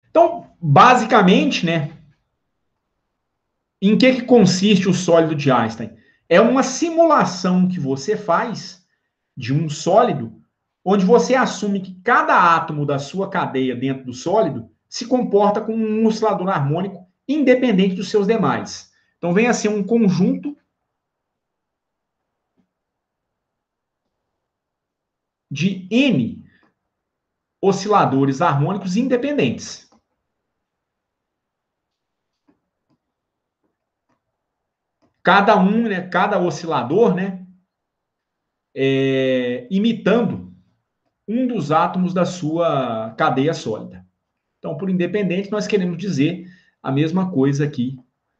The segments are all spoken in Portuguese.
Então, basicamente, né, em que consiste o sólido de Einstein? É uma simulação que você faz de um sólido, onde você assume que cada átomo da sua cadeia dentro do sólido se comporta como um oscilador harmônico independente dos seus demais. Então, vem a ser um conjunto de N osciladores harmônicos independentes. Cada um, né, cada oscilador, né, imitando um dos átomos da sua cadeia sólida. Então, por independente, nós queremos dizer a mesma coisa aqui,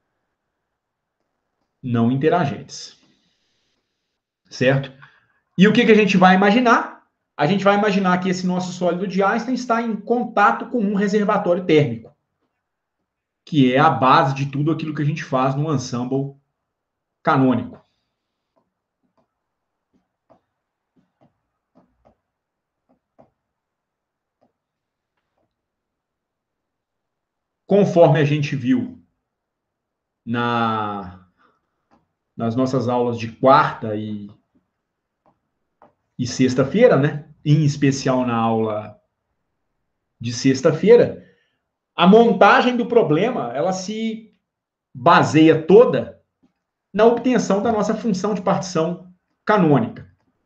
não interagentes. Certo? E o que a gente vai imaginar? A gente vai imaginar que esse nosso sólido de Einstein está em contato com um reservatório térmico, que é a base de tudo aquilo que a gente faz no ensemble canônico. Conforme a gente viu nas nossas aulas de quarta e sexta-feira, né? Em especial na aula de sexta-feira, a montagem do problema, ela se baseia toda na obtenção da nossa função de partição canônica.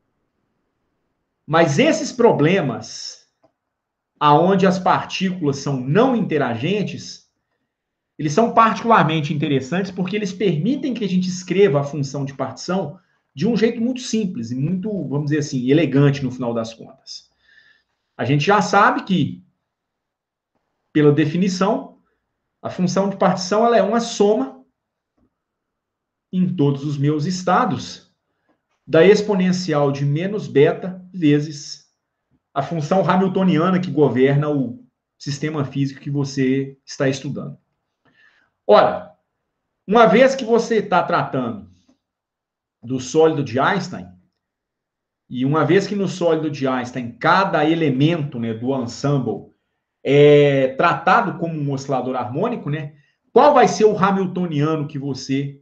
Mas esses problemas, aonde as partículas são não interagentes, eles são particularmente interessantes porque eles permitem que a gente escreva a função de partição de um jeito muito simples e muito, vamos dizer assim, elegante no final das contas. A gente já sabe que, pela definição, a função de partição ela é uma soma em todos os meus estados da exponencial de menos beta vezes a função hamiltoniana que governa o sistema físico que você está estudando. Ora, uma vez que você está tratando do sólido de Einstein, e uma vez que no sólido de Einstein cada elemento, né, do ensemble é tratado como um oscilador harmônico, né, qual vai ser o hamiltoniano que você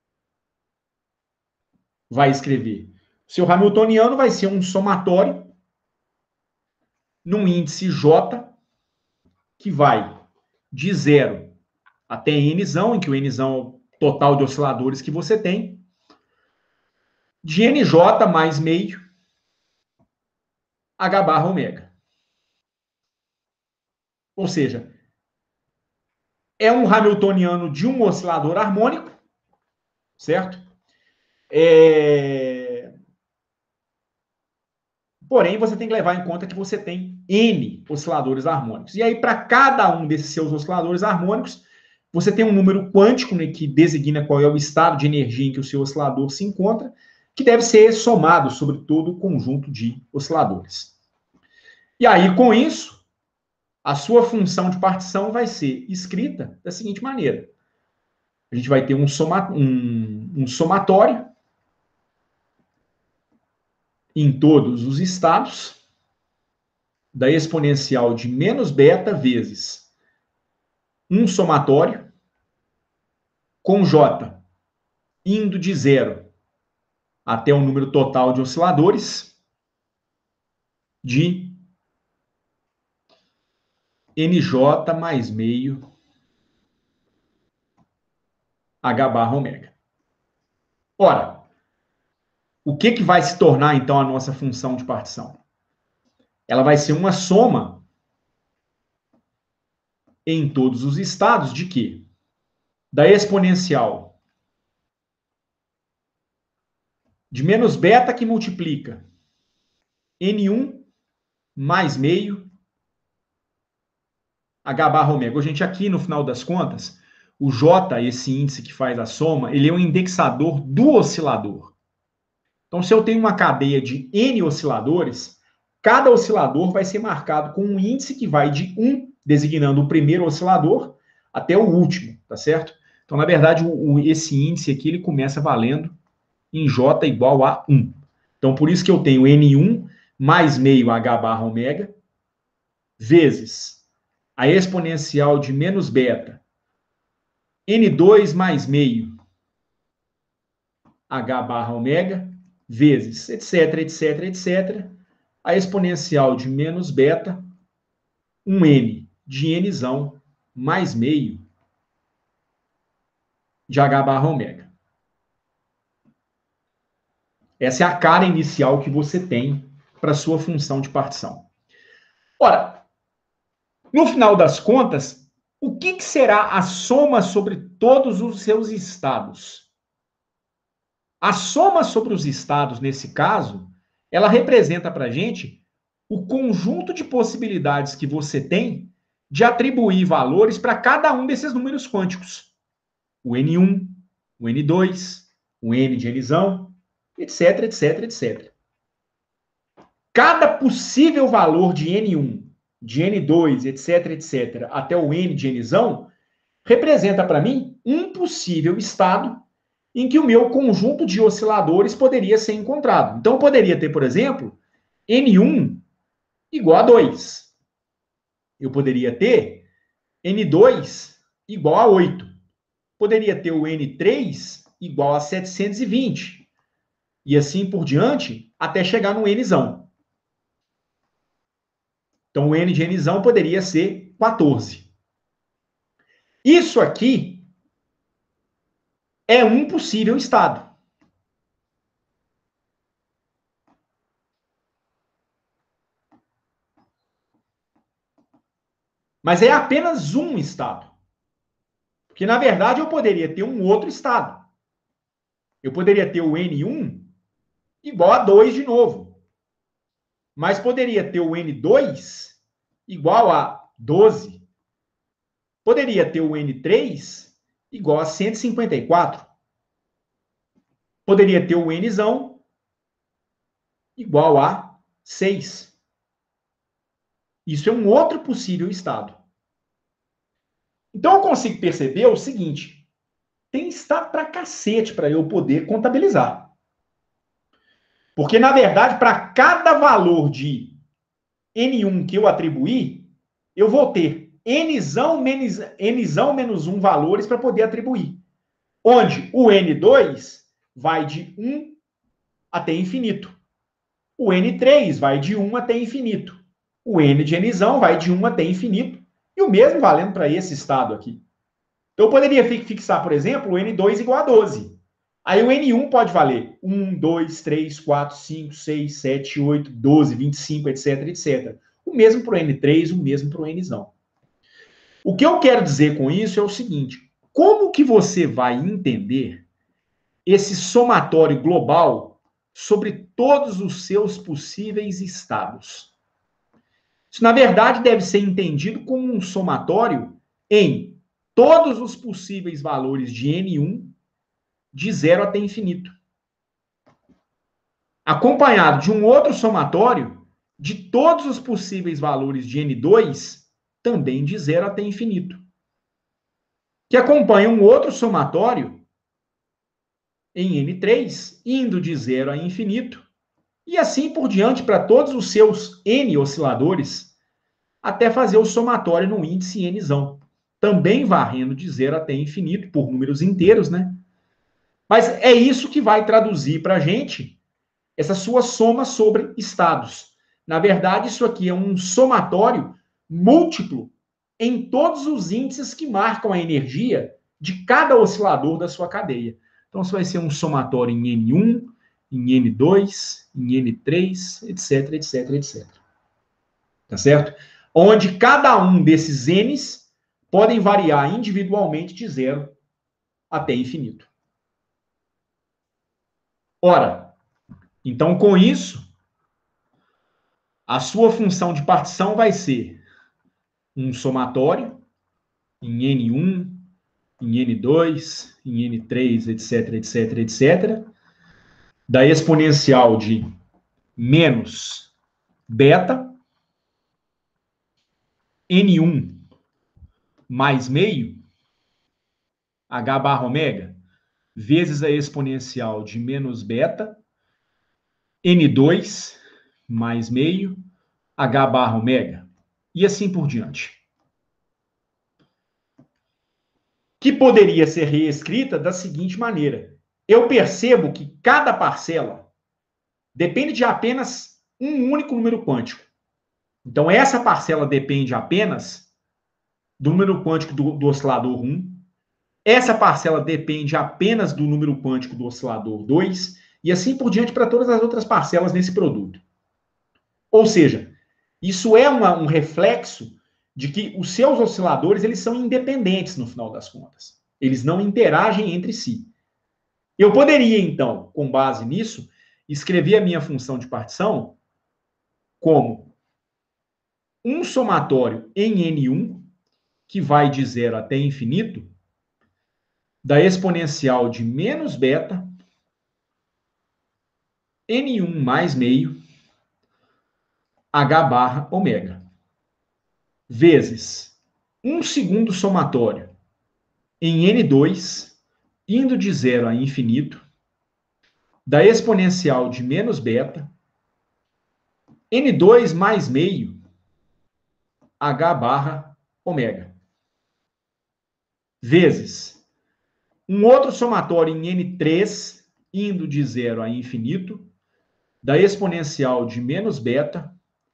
vai escrever? O seu hamiltoniano vai ser um somatório num índice J que vai de 0 até Nzão, em que o Nzão é o total de osciladores que você tem, de NJ mais meio H barra ômega. Ou seja, é um hamiltoniano de um oscilador harmônico, certo? Porém, você tem que levar em conta que você tem N osciladores harmônicos. E aí, para cada um desses seus osciladores harmônicos, você tem um número quântico, né, que designa qual é o estado de energia em que o seu oscilador se encontra, que deve ser somado sobre todo o conjunto de osciladores. E aí, com isso, a sua função de partição vai ser escrita da seguinte maneira. A gente vai ter um somatório em todos os estados da exponencial de menos beta vezes um somatório com J indo de 0 até o número total de osciladores de NJ mais meio H barra ômega. Ora, o que vai se tornar, então, a nossa função de partição? Ela vai ser uma soma em todos os estados de quê? Da exponencial de menos beta que multiplica N1 mais meio H barra ômega. Gente, aqui no final das contas, o J, esse índice que faz a soma, ele é um indexador do oscilador. Então, se eu tenho uma cadeia de N osciladores, cada oscilador vai ser marcado com um índice que vai de 1, designando o primeiro oscilador, até o último, tá certo? Então, na verdade, esse índice aqui, ele começa valendo em J igual a 1. Então, por isso que eu tenho N1 mais meio H barra ômega, vezes a exponencial de menos beta, N2 mais meio, H barra ômega, vezes, etc, etc, etc, a exponencial de menos beta, um N de Nzão, mais meio, de H barra ômega. Essa é a cara inicial que você tem para sua função de partição. Ora, no final das contas, o que será a soma sobre todos os seus estados? A soma sobre os estados, nesse caso, ela representa para a gente o conjunto de possibilidades que você tem de atribuir valores para cada um desses números quânticos. O N1, o N2, o N de Nzão, etc, etc, etc. Cada possível valor de N1, de N2, etc, etc, até o N de Nzão, representa para mim um possível estado em que o meu conjunto de osciladores poderia ser encontrado. Então, eu poderia ter, por exemplo, N1 igual a 2. Eu poderia ter N2 igual a 8. Poderia ter o N3 igual a 720. E assim por diante, até chegar no Nzão. Então, o N de Nzão poderia ser 14. Isso aqui é um possível estado. Mas é apenas um estado. Porque, na verdade, eu poderia ter um outro estado. Eu poderia ter o N1 igual a 2 de novo. Mas poderia ter o N2 igual a 12. Poderia ter o N3 igual a 154. Poderia ter o Nzão igual a 6. Isso é um outro possível estado. Então, eu consigo perceber o seguinte: tem estado pra cacete para eu poder contabilizar. Porque, na verdade, para cada valor de N1 que eu atribuir, eu vou ter Nzão menos 1 valores para poder atribuir. Onde o N2 vai de 1 até infinito. O N3 vai de 1 até infinito. O N de Nzão vai de 1 até infinito. E o mesmo valendo para esse estado aqui. Então, eu poderia fixar, por exemplo, o N2 igual a 12. Aí o N1 pode valer 1, 2, 3, 4, 5, 6, 7, 8, 12, 25, etc, etc. O mesmo para o N3, o mesmo para o Nzão. O que eu quero dizer com isso é o seguinte: como que você vai entender esse somatório global sobre todos os seus possíveis estados? Isso, na verdade, deve ser entendido como um somatório em todos os possíveis valores de N1 de 0 até infinito, acompanhado de um outro somatório de todos os possíveis valores de N2, também de 0 até infinito, que acompanha um outro somatório em N3, indo de 0 a infinito, e assim por diante para todos os seus N osciladores, até fazer o somatório no índice Nzão, também varrendo de 0 até infinito, por números inteiros, né? Mas é isso que vai traduzir para a gente essa sua soma sobre estados. Na verdade, isso aqui é um somatório múltiplo em todos os índices que marcam a energia de cada oscilador da sua cadeia. Então, isso vai ser um somatório em N1, em N2, em N3, etc, etc, etc. Tá certo? Onde cada um desses N's podem variar individualmente de 0 até infinito. Ora, então com isso, a sua função de partição vai ser um somatório em N1, em N2, em N3, etc, etc, etc, da exponencial de menos beta, N1 mais meio, H barra ômega, vezes a exponencial de menos beta, N2 mais meio, H barra ômega, e assim por diante. que poderia ser reescrita da seguinte maneira. Eu percebo que cada parcela depende de apenas um único número quântico. Então, essa parcela depende apenas do número quântico do oscilador 1, essa parcela depende apenas do número quântico do oscilador 2, e assim por diante para todas as outras parcelas nesse produto. Ou seja, isso é um reflexo de que os seus osciladores eles são independentes no final das contas. Eles não interagem entre si. Eu poderia, então, com base nisso, escrever a minha função de partição como um somatório em N1, que vai de 0 até infinito, da exponencial de menos beta, N1 mais meio, H barra ômega, vezes um segundo somatório em N2, indo de 0 a infinito, da exponencial de menos beta, N2 mais meio, H barra ômega, vezes um outro somatório em N3, indo de 0 a infinito, da exponencial de menos beta,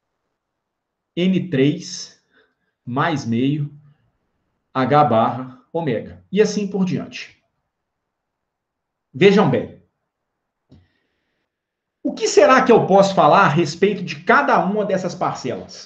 N3 mais meio, H barra ômega. E assim por diante. Vejam bem. O que será que eu posso falar a respeito de cada uma dessas parcelas?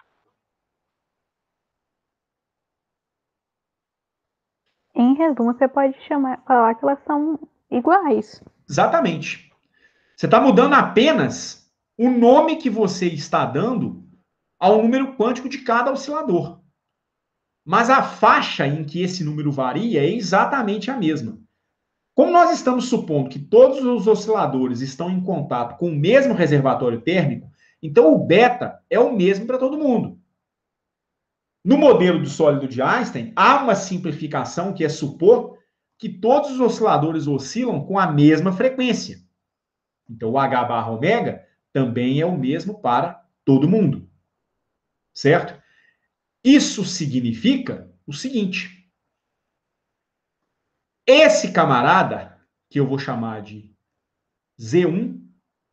Em resumo, você pode falar que elas são iguais. Exatamente. Você está mudando apenas o nome que você está dando ao número quântico de cada oscilador. Mas a faixa em que esse número varia é exatamente a mesma. Como nós estamos supondo que todos os osciladores estão em contato com o mesmo reservatório térmico, então o beta é o mesmo para todo mundo. No modelo do sólido de Einstein, há uma simplificação que é supor que todos os osciladores oscilam com a mesma frequência. Então, o H barra ômega também é o mesmo para todo mundo. Certo? Isso significa o seguinte. Esse camarada, que eu vou chamar de Z1,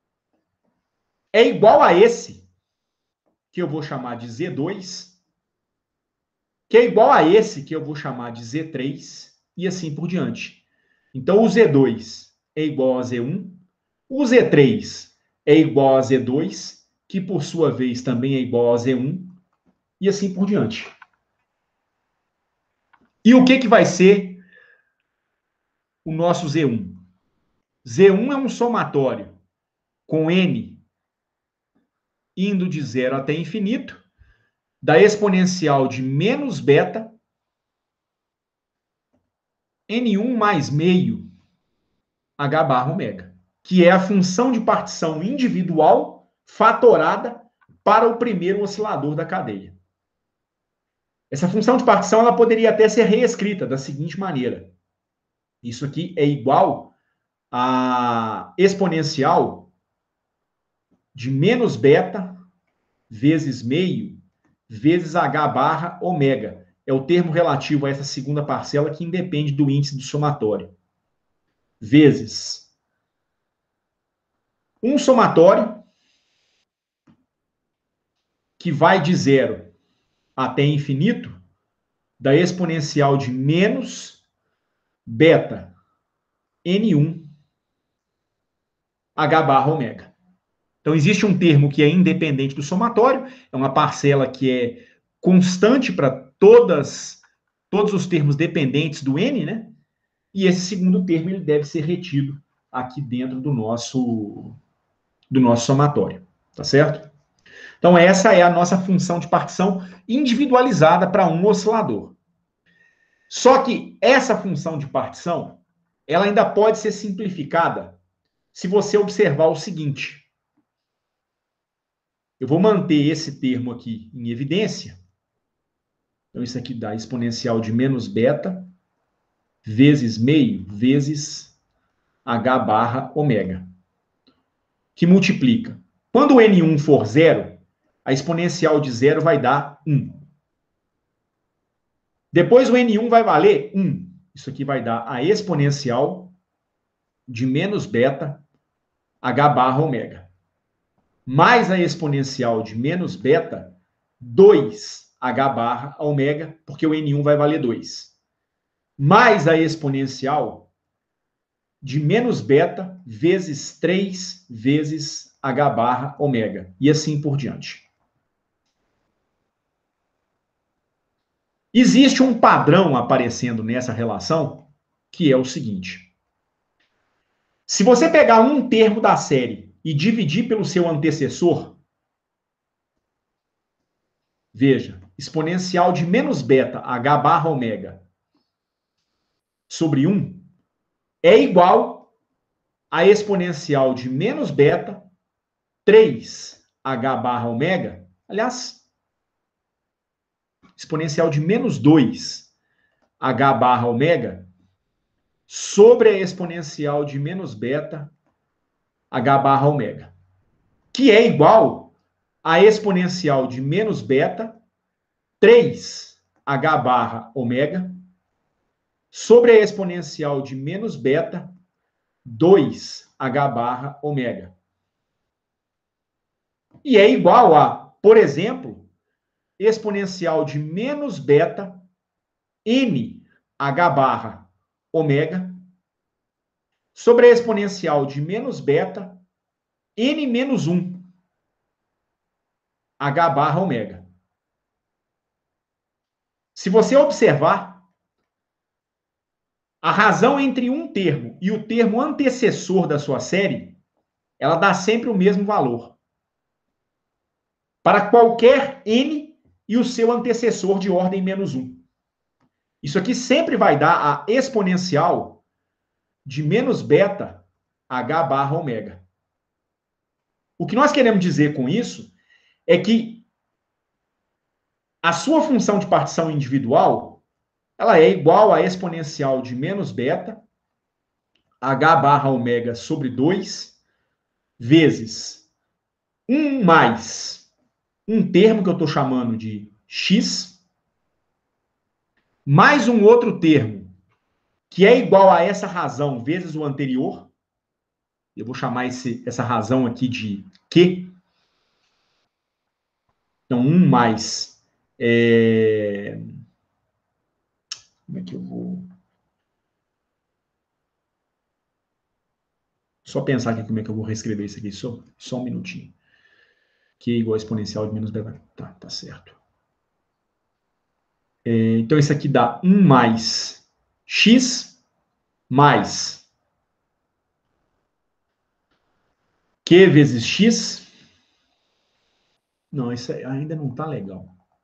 é igual a esse, que eu vou chamar de Z2, que é igual a esse, que eu vou chamar de Z3, e assim por diante. Então, o Z2 é igual a Z1, o Z3 é igual a Z2, que por sua vez também é igual a Z1, e assim por diante. E o que vai ser o nosso Z1? Z1 é um somatório com N indo de 0 até infinito, da exponencial de menos beta, N1 mais meio, H barra ômega, que é a função de partição individual fatorada para o primeiro oscilador da cadeia. Essa função de partição ela poderia até ser reescrita da seguinte maneira. Isso aqui é igual a exponencial de menos beta vezes meio vezes H barra ômega. É o termo relativo a essa segunda parcela que independe do índice do somatório. Vezes um somatório que vai de 0 até infinito, da exponencial de menos beta N1 H barra ômega. Então, existe um termo que é independente do somatório, é uma parcela que é constante para todos os termos dependentes do N, né? E esse segundo termo ele deve ser retido aqui dentro do nosso somatório, tá certo? Então, essa é a nossa função de partição individualizada para um oscilador. Só que essa função de partição, ela ainda pode ser simplificada se você observar o seguinte. Eu vou manter esse termo aqui em evidência. Então, isso aqui dá exponencial de menos beta vezes meio vezes H barra ômega, que multiplica. Quando o N1 for 0, a exponencial de 0 vai dar 1. Depois o N1 vai valer 1. Isso aqui vai dar a exponencial de menos beta h barra ômega. Mais a exponencial de menos beta 2h barra ômega, porque o N1 vai valer 2. Mais a exponencial de menos beta vezes 3 vezes h barra ômega. E assim por diante. Existe um padrão aparecendo nessa relação, que é o seguinte. Se você pegar um termo da série e dividir pelo seu antecessor, veja, exponencial de menos beta h barra ômega sobre 1 é igual a exponencial de menos beta 3h barra ômega, aliás, exponencial de menos 2h barra ômega sobre a exponencial de menos beta h barra ômega, que é igual a exponencial de menos beta 3h barra ômega sobre a exponencial de menos beta 2h barra ômega. E é igual a, por exemplo, exponencial de menos beta n h barra ômega sobre a exponencial de menos beta n menos 1 h barra ômega. Se você observar, a razão entre um termo e o termo antecessor da sua série, ela dá sempre o mesmo valor. Para qualquer n e o seu antecessor de ordem menos 1. Isso aqui sempre vai dar a exponencial de menos beta h barra ômega. O que nós queremos dizer com isso é que a sua função de partição individual, ela é igual a exponencial de menos beta h barra ômega sobre 2 vezes 1 mais um termo que eu estou chamando de x, mais um outro termo que é igual a essa razão vezes o anterior. Eu vou chamar essa razão aqui de Q. Então, 1 mais... Como é que eu vou... Só pensar aqui como é que eu vou reescrever isso aqui. Só um minutinho. Q igual a exponencial de menos beta. Tá certo. Então, isso aqui dá 1 mais x mais Q vezes x. Não, isso ainda não está legal.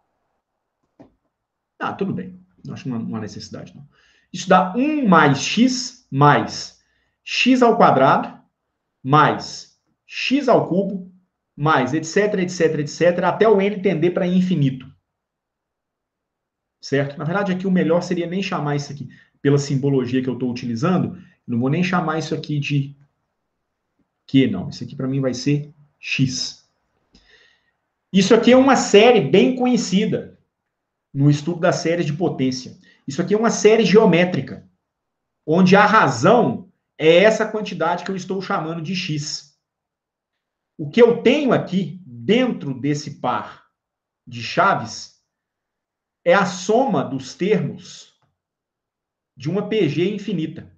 Ah, tudo bem. Acho que não há necessidade, não. Isso dá 1 mais x ao quadrado mais x ao cubo mais etc, etc, etc, até o n tender para infinito. Certo? Na verdade, aqui o melhor seria nem chamar isso aqui, pela simbologia que eu estou utilizando, não vou nem chamar isso aqui de Q, não. Isso aqui para mim vai ser x. Isso aqui é uma série bem conhecida no estudo das séries de potência. Isso aqui é uma série geométrica, onde a razão é essa quantidade que eu estou chamando de x. O que eu tenho aqui, dentro desse par de chaves, é a soma dos termos de uma PG infinita.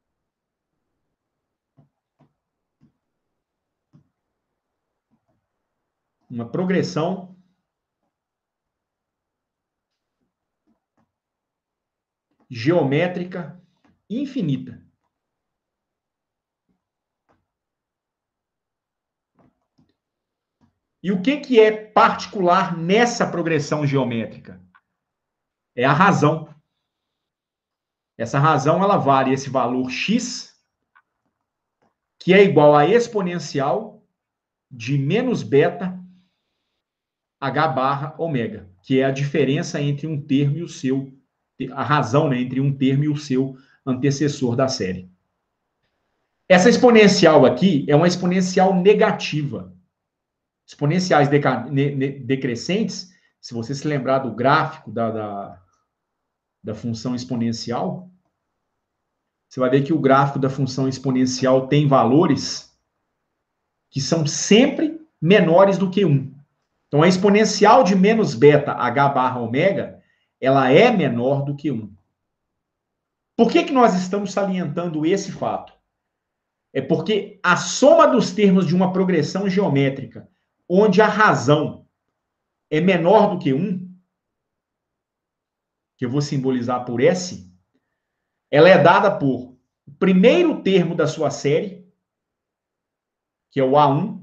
Uma progressão geométrica infinita. E o que é particular nessa progressão geométrica? É a razão. Essa razão, ela vale esse valor x, que é igual a exponencial de menos beta h barra ômega, que é a diferença entre um termo e o seu, a razão, né, entre um termo e o seu antecessor da série. Essa exponencial aqui é uma exponencial negativa. Exponenciais decrescentes, se você se lembrar do gráfico da função exponencial, você vai ver que o gráfico da função exponencial tem valores que são sempre menores do que 1. Então, a exponencial de menos beta h barra ômega, ela é menor do que 1. Por que nós estamos salientando esse fato? É porque a soma dos termos de uma progressão geométrica, onde a razão é menor do que 1, que eu vou simbolizar por S, ela é dada por o primeiro termo da sua série, que é o A1,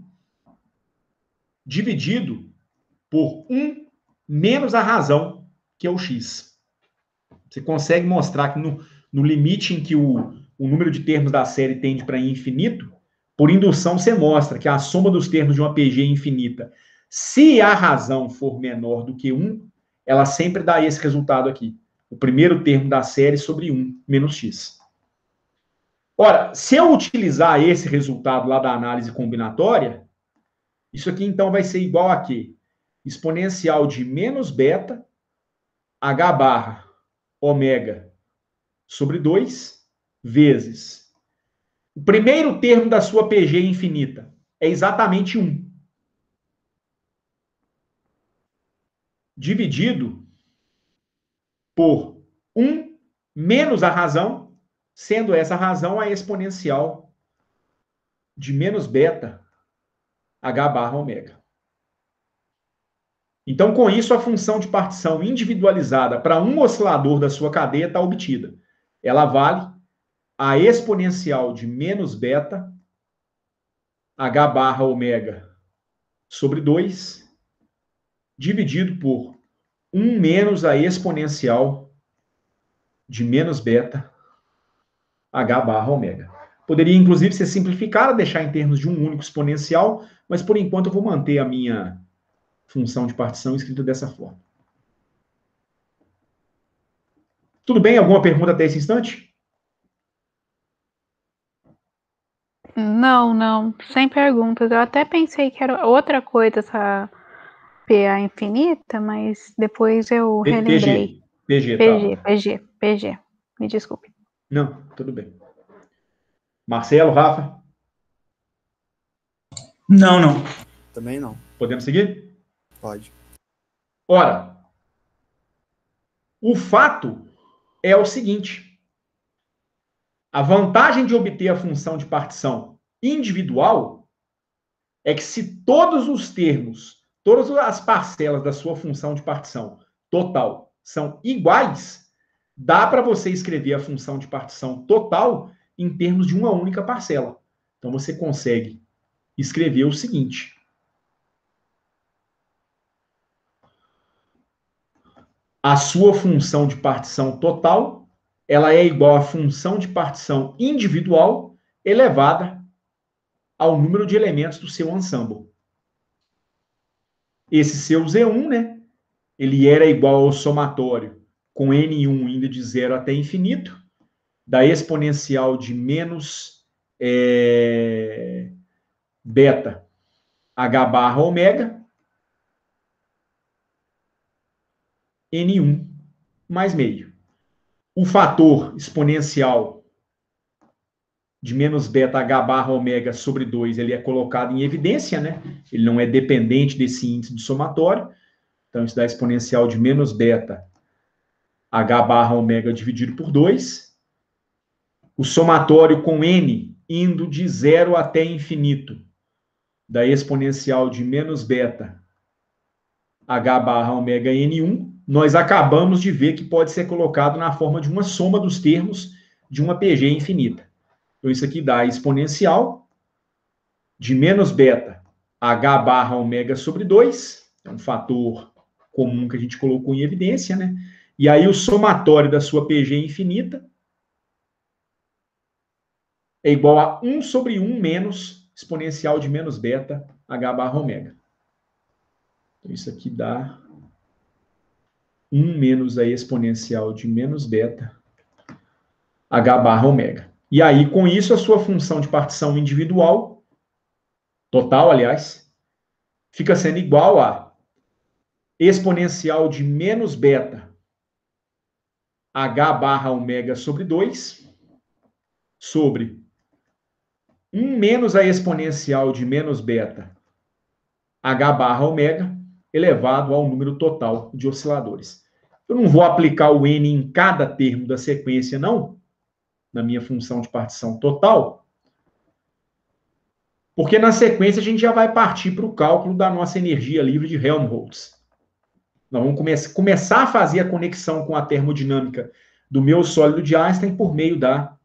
dividido por 1 menos a razão, que é o X. Você consegue mostrar que no limite em que o número de termos da série tende para infinito, por indução você mostra que a soma dos termos de uma PG infinita, se a razão for menor do que 1, ela sempre dá esse resultado aqui. O primeiro termo da série sobre 1 menos x. Ora, se eu utilizar esse resultado lá da análise combinatória, isso aqui então vai ser igual a quê? Exponencial de menos beta h barra ômega sobre 2 vezes o primeiro termo da sua PG infinita é exatamente 1. Dividido por 1 menos a razão, sendo essa razão a exponencial de menos beta h barra ômega. Então, com isso, a função de partição individualizada para um oscilador da sua cadeia está obtida. Ela vale a exponencial de menos beta h barra ômega sobre 2, dividido por 1 menos a exponencial de menos beta h barra ômega. Poderia, inclusive, ser simplificada, deixar em termos de um único exponencial, mas, por enquanto, eu vou manter a minha função de partição escrita dessa forma. Tudo bem? Alguma pergunta até esse instante? Não. Sem perguntas. Eu até pensei que era outra coisa essa PA infinita, mas depois eu relembrei. PG, tá. PG. Me desculpe. Não, tudo bem. Marcelo, Rafa? Não. Também não. Podemos seguir? Pode. Ora, o fato é o seguinte. A vantagem de obter a função de partição individual é que se todos os termos, todas as parcelas da sua função de partição total são iguais, dá para você escrever a função de partição total em termos de uma única parcela. Então, você consegue escrever o seguinte. A sua função de partição total, ela é igual à função de partição individual elevada ao número de elementos do seu ensemble. Esse seu Z1, né? Ele era igual ao somatório com N1 indo de 0 até infinito, da exponencial de menos beta h barra ômega, N1 mais meio. O fator exponencial de menos beta h barra ômega sobre 2, ele é colocado em evidência, né? Ele não é dependente desse índice de somatório. Então, isso dá exponencial de menos beta h barra ômega dividido por 2. O somatório com n indo de 0 até infinito, da exponencial de menos beta h barra ômega n1, nós acabamos de ver que pode ser colocado na forma de uma soma dos termos de uma PG infinita. Então, isso aqui dá a exponencial de menos beta h barra ômega sobre 2, é um fator comum que a gente colocou em evidência, né? E aí o somatório da sua PG infinita é igual a 1 sobre 1 menos exponencial de menos beta h barra ômega. Então, isso aqui dá 1 menos a exponencial de menos beta h barra ômega. E aí, com isso, a sua função de partição individual, total, aliás, fica sendo igual a exponencial de menos beta h barra ômega sobre 2 sobre 1 menos a exponencial de menos beta H barra ômega elevado ao número total de osciladores. Eu não vou aplicar o N em cada termo da sequência, não, na minha função de partição total, porque na sequência a gente já vai partir para o cálculo da nossa energia livre de Helmholtz. Nós vamos começar a fazer a conexão com a termodinâmica do meu sólido de Einstein por meio da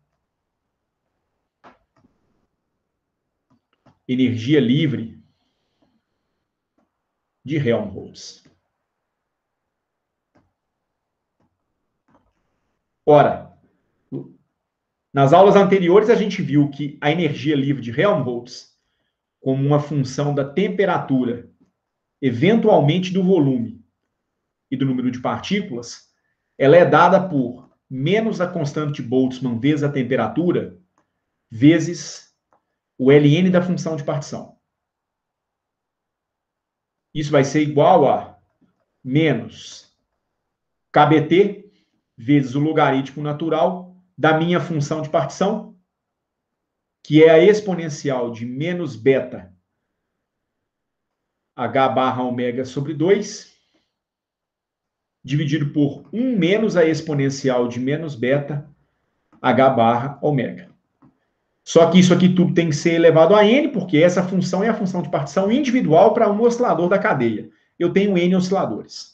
energia livre de Helmholtz. Ora, nas aulas anteriores a gente viu que a energia livre de Helmholtz, como uma função da temperatura, eventualmente do volume e do número de partículas, ela é dada por menos a constante de Boltzmann vezes a temperatura, vezes o ln da função de partição. Isso vai ser igual a menos kBt vezes o logaritmo natural da minha função de partição, que é a exponencial de menos beta H barra ômega sobre 2, dividido por 1 menos a exponencial de menos beta H barra ômega. Só que isso aqui tudo tem que ser elevado a n, porque essa função é a função de partição individual para um oscilador da cadeia. Eu tenho n osciladores.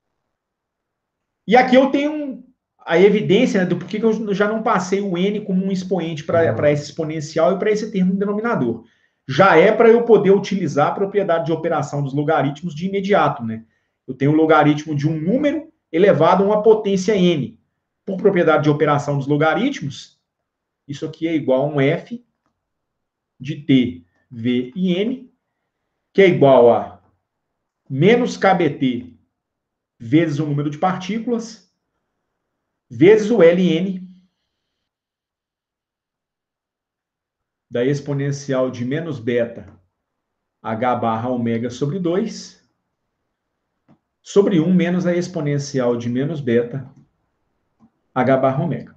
E aqui eu tenho a evidência, né, do porquê que eu já não passei o n como um expoente para esse exponencial e para esse termo denominador. Já é para eu poder utilizar a propriedade de operação dos logaritmos de imediato, né? Eu tenho o logaritmo de um número elevado a uma potência n. Por propriedade de operação dos logaritmos, isso aqui é igual a um f de t, v e n, que é igual a menos kBt vezes o número de partículas, vezes o ln da exponencial de menos beta H barra ômega sobre 2, sobre 1 menos a exponencial de menos beta H barra ômega.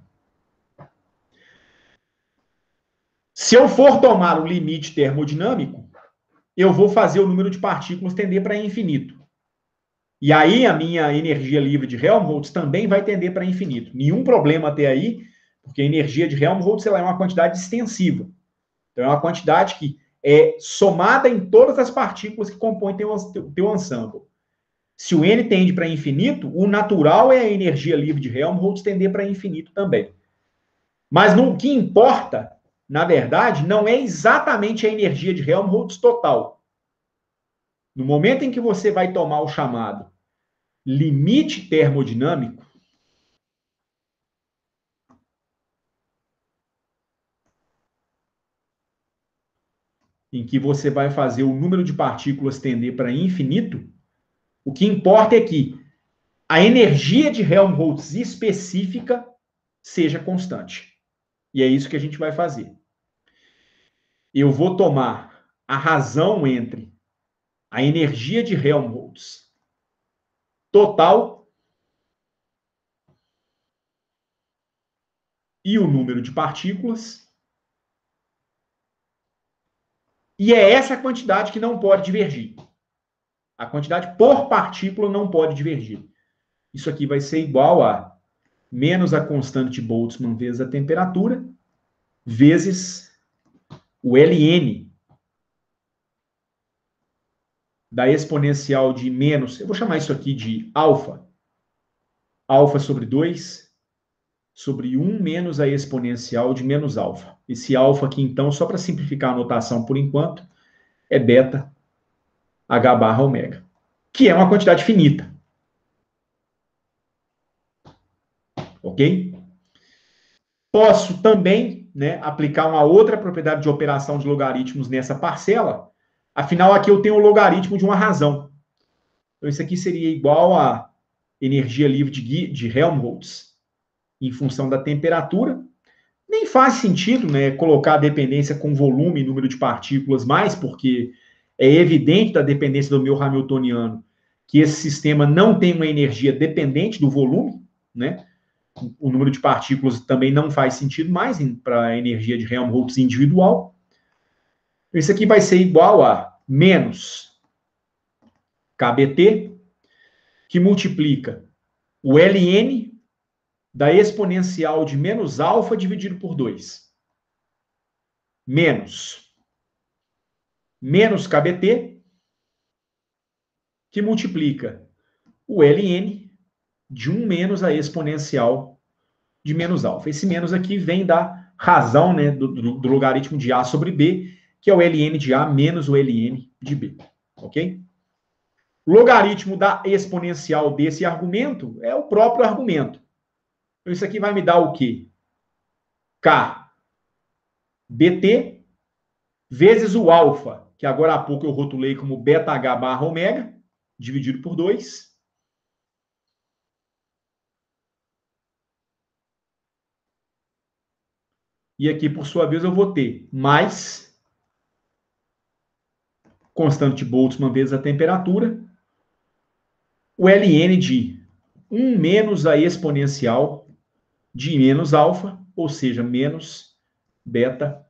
Se eu for tomar o limite termodinâmico, eu vou fazer o número de partículas tender para infinito. E aí a minha energia livre de Helmholtz também vai tender para infinito. Nenhum problema até aí, porque a energia de Helmholtz ela é uma quantidade extensiva. Então é uma quantidade que é somada em todas as partículas que compõem teu ensemble. Se o n tende para infinito, o natural é a energia livre de Helmholtz tender para infinito também. Mas o que importa, na verdade, não é exatamente a energia de Helmholtz total. No momento em que você vai tomar o chamado limite termodinâmico, em que você vai fazer o número de partículas tender para infinito, o que importa é que a energia de Helmholtz específica seja constante. E é isso que a gente vai fazer. Eu vou tomar a razão entre a energia de Helmholtz total e o número de partículas. E é essa quantidade que não pode divergir. A quantidade por partícula não pode divergir. Isso aqui vai ser igual a menos a constante de Boltzmann vezes a temperatura, vezes o ln da exponencial de menos, eu vou chamar isso aqui de alfa, alfa sobre 2, sobre 1 menos a exponencial de menos alfa. Esse alfa aqui, então, só para simplificar a notação por enquanto, é beta H barra ômega, que é uma quantidade finita. Ok? Posso também, né, aplicar uma outra propriedade de operação de logaritmos nessa parcela. Afinal, aqui eu tenho o logaritmo de uma razão. Então, isso aqui seria igual a energia livre de Helmholtz em função da temperatura. Nem faz sentido, né, colocar a dependência com volume e número de partículas mais, porque é evidente da dependência do meu hamiltoniano que esse sistema não tem uma energia dependente do volume, né? o número de partículas também não faz sentido mais para a energia de Helmholtz individual. Isso aqui vai ser igual a menos KBT, que multiplica o ln da exponencial de menos alfa dividido por 2. Menos KBT, que multiplica o ln de 1 menos a exponencial de menos alfa. Esse menos aqui vem da razão, né, do logaritmo de A sobre B, que é o ln de A menos o ln de B. Ok? Logaritmo da exponencial desse argumento é o próprio argumento. Então, isso aqui vai me dar o quê? K BT vezes o alfa, que agora há pouco eu rotulei como beta H barra ômega, dividido por 2. E aqui, por sua vez, eu vou ter mais constante de Boltzmann vezes a temperatura, o ln de 1 menos a exponencial de menos alfa, ou seja, menos beta.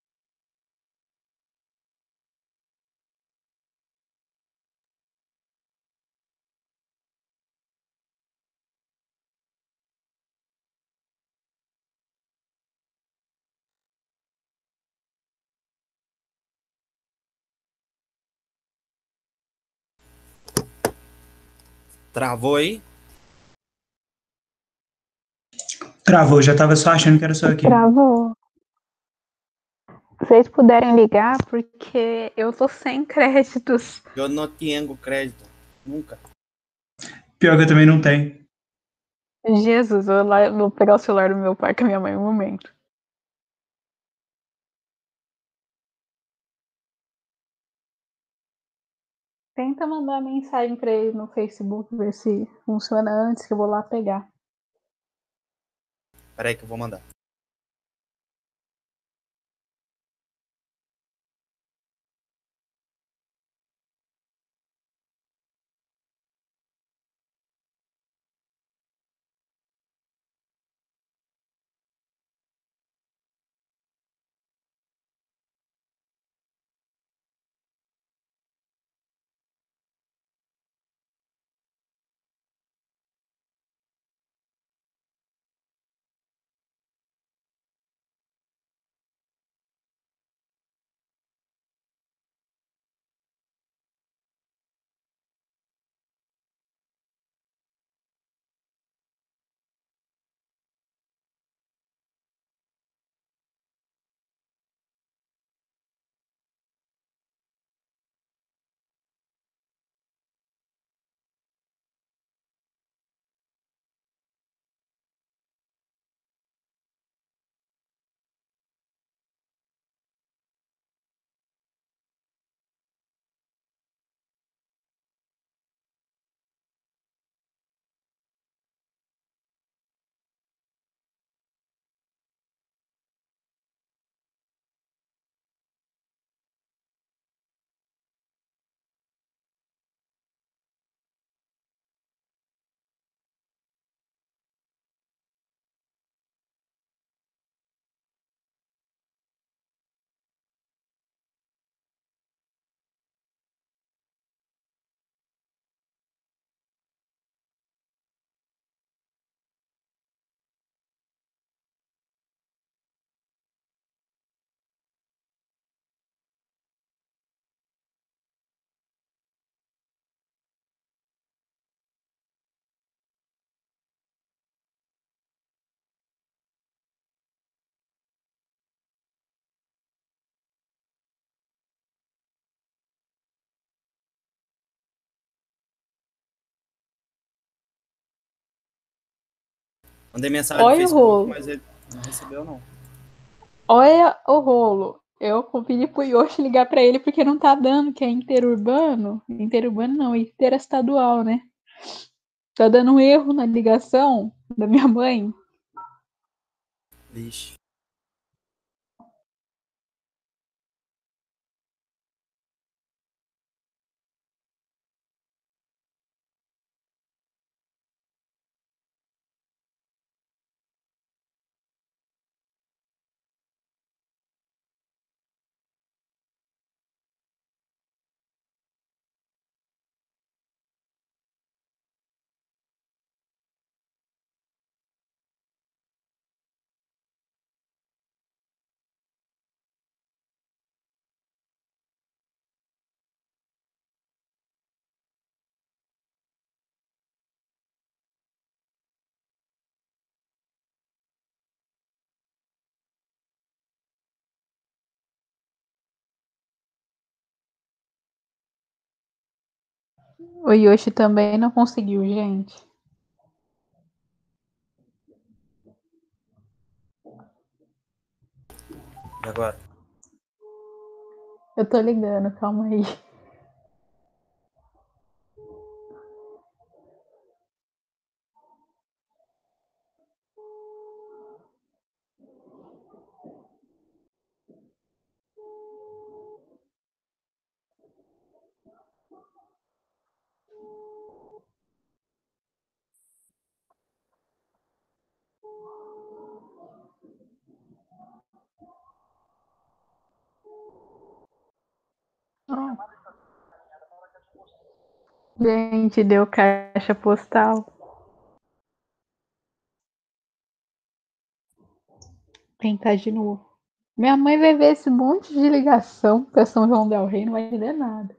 Travou aí? Travou, já tava só achando que era só aqui. Travou. Se vocês puderem ligar, porque eu tô sem créditos. Eu não tenho crédito. Nunca. Pior que eu também não tenho. Jesus, vou pegar o celular do meu pai com a minha mãe um momento. Tenta mandar mensagem pra ele no Facebook, ver se funciona antes, que eu vou lá pegar. Peraí que eu vou mandar. Mandei mensagem no Olha o Facebook, rolo. mas ele não recebeu, não. Olha o rolo. Eu pedi pro Yoshi ligar pra ele porque não tá dando, que é interurbano. Interurbano não, interestadual, né? Tá dando um erro na ligação da minha mãe. Vixe. O Yoshi também não conseguiu, gente. E agora? Eu tô ligando, calma aí. Gente, deu caixa postal. Tentar de novo. Minha mãe vai ver esse monte de ligação pra São João del Rei, não vai entender nada.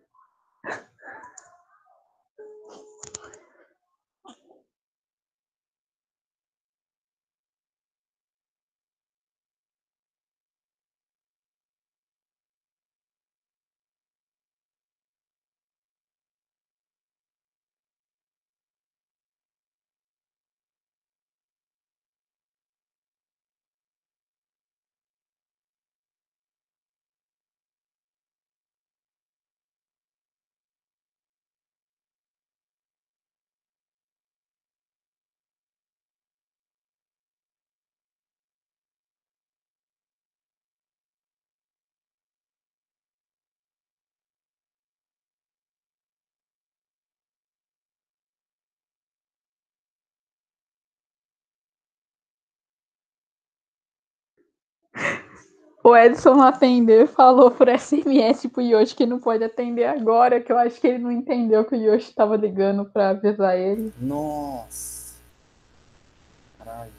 O Edson não atendeu e falou por SMS pro Yoshi que não pode atender agora, que eu acho que ele não entendeu que o Yoshi tava ligando pra avisar ele. Nossa. Caralho.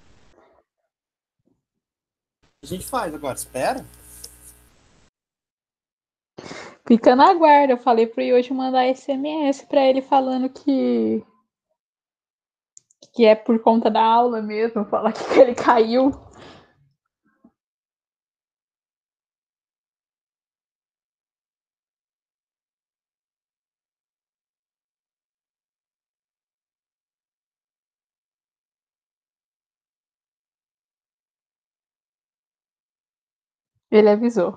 O que a gente faz agora? Espera? Fica na guarda, eu falei pro Yoshi mandar SMS pra ele falando que é por conta da aula mesmo, falar que ele caiu. Ele avisou.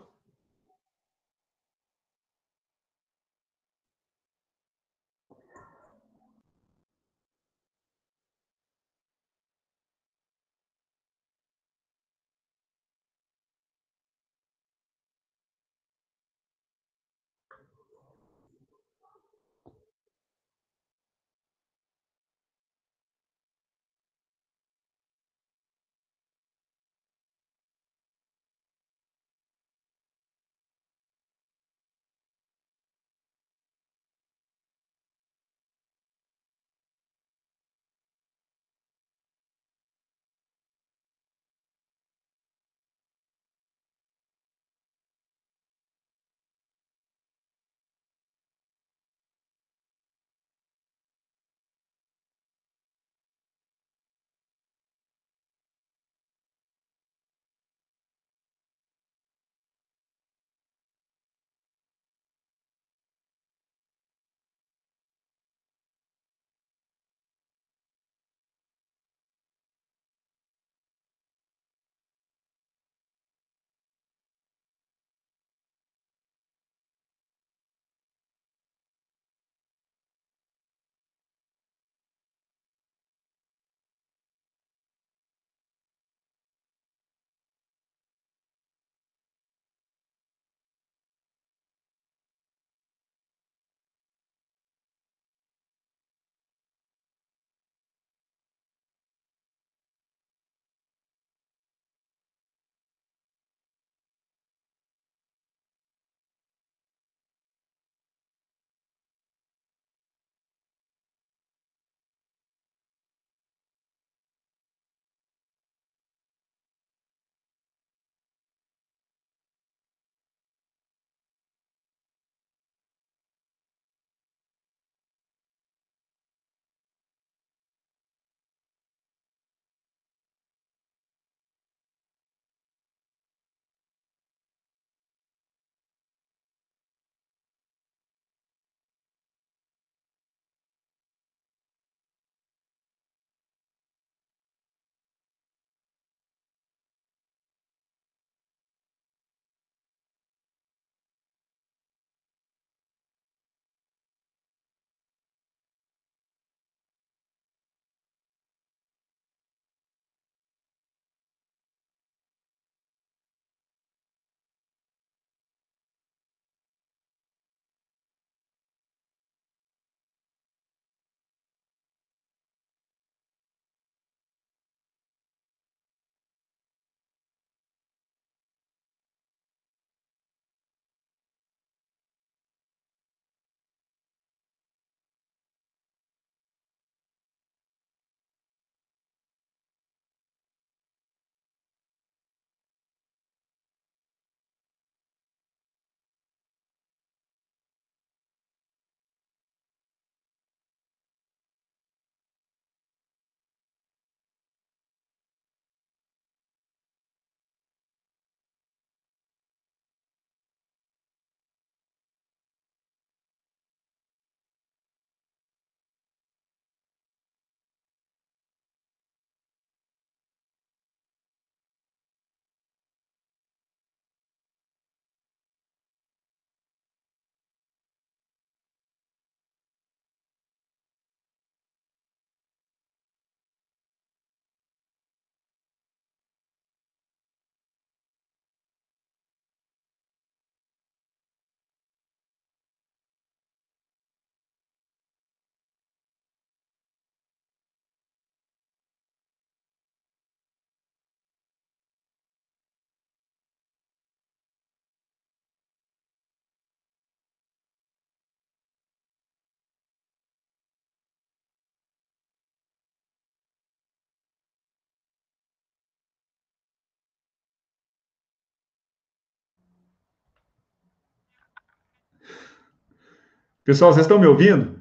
Pessoal, vocês estão me ouvindo?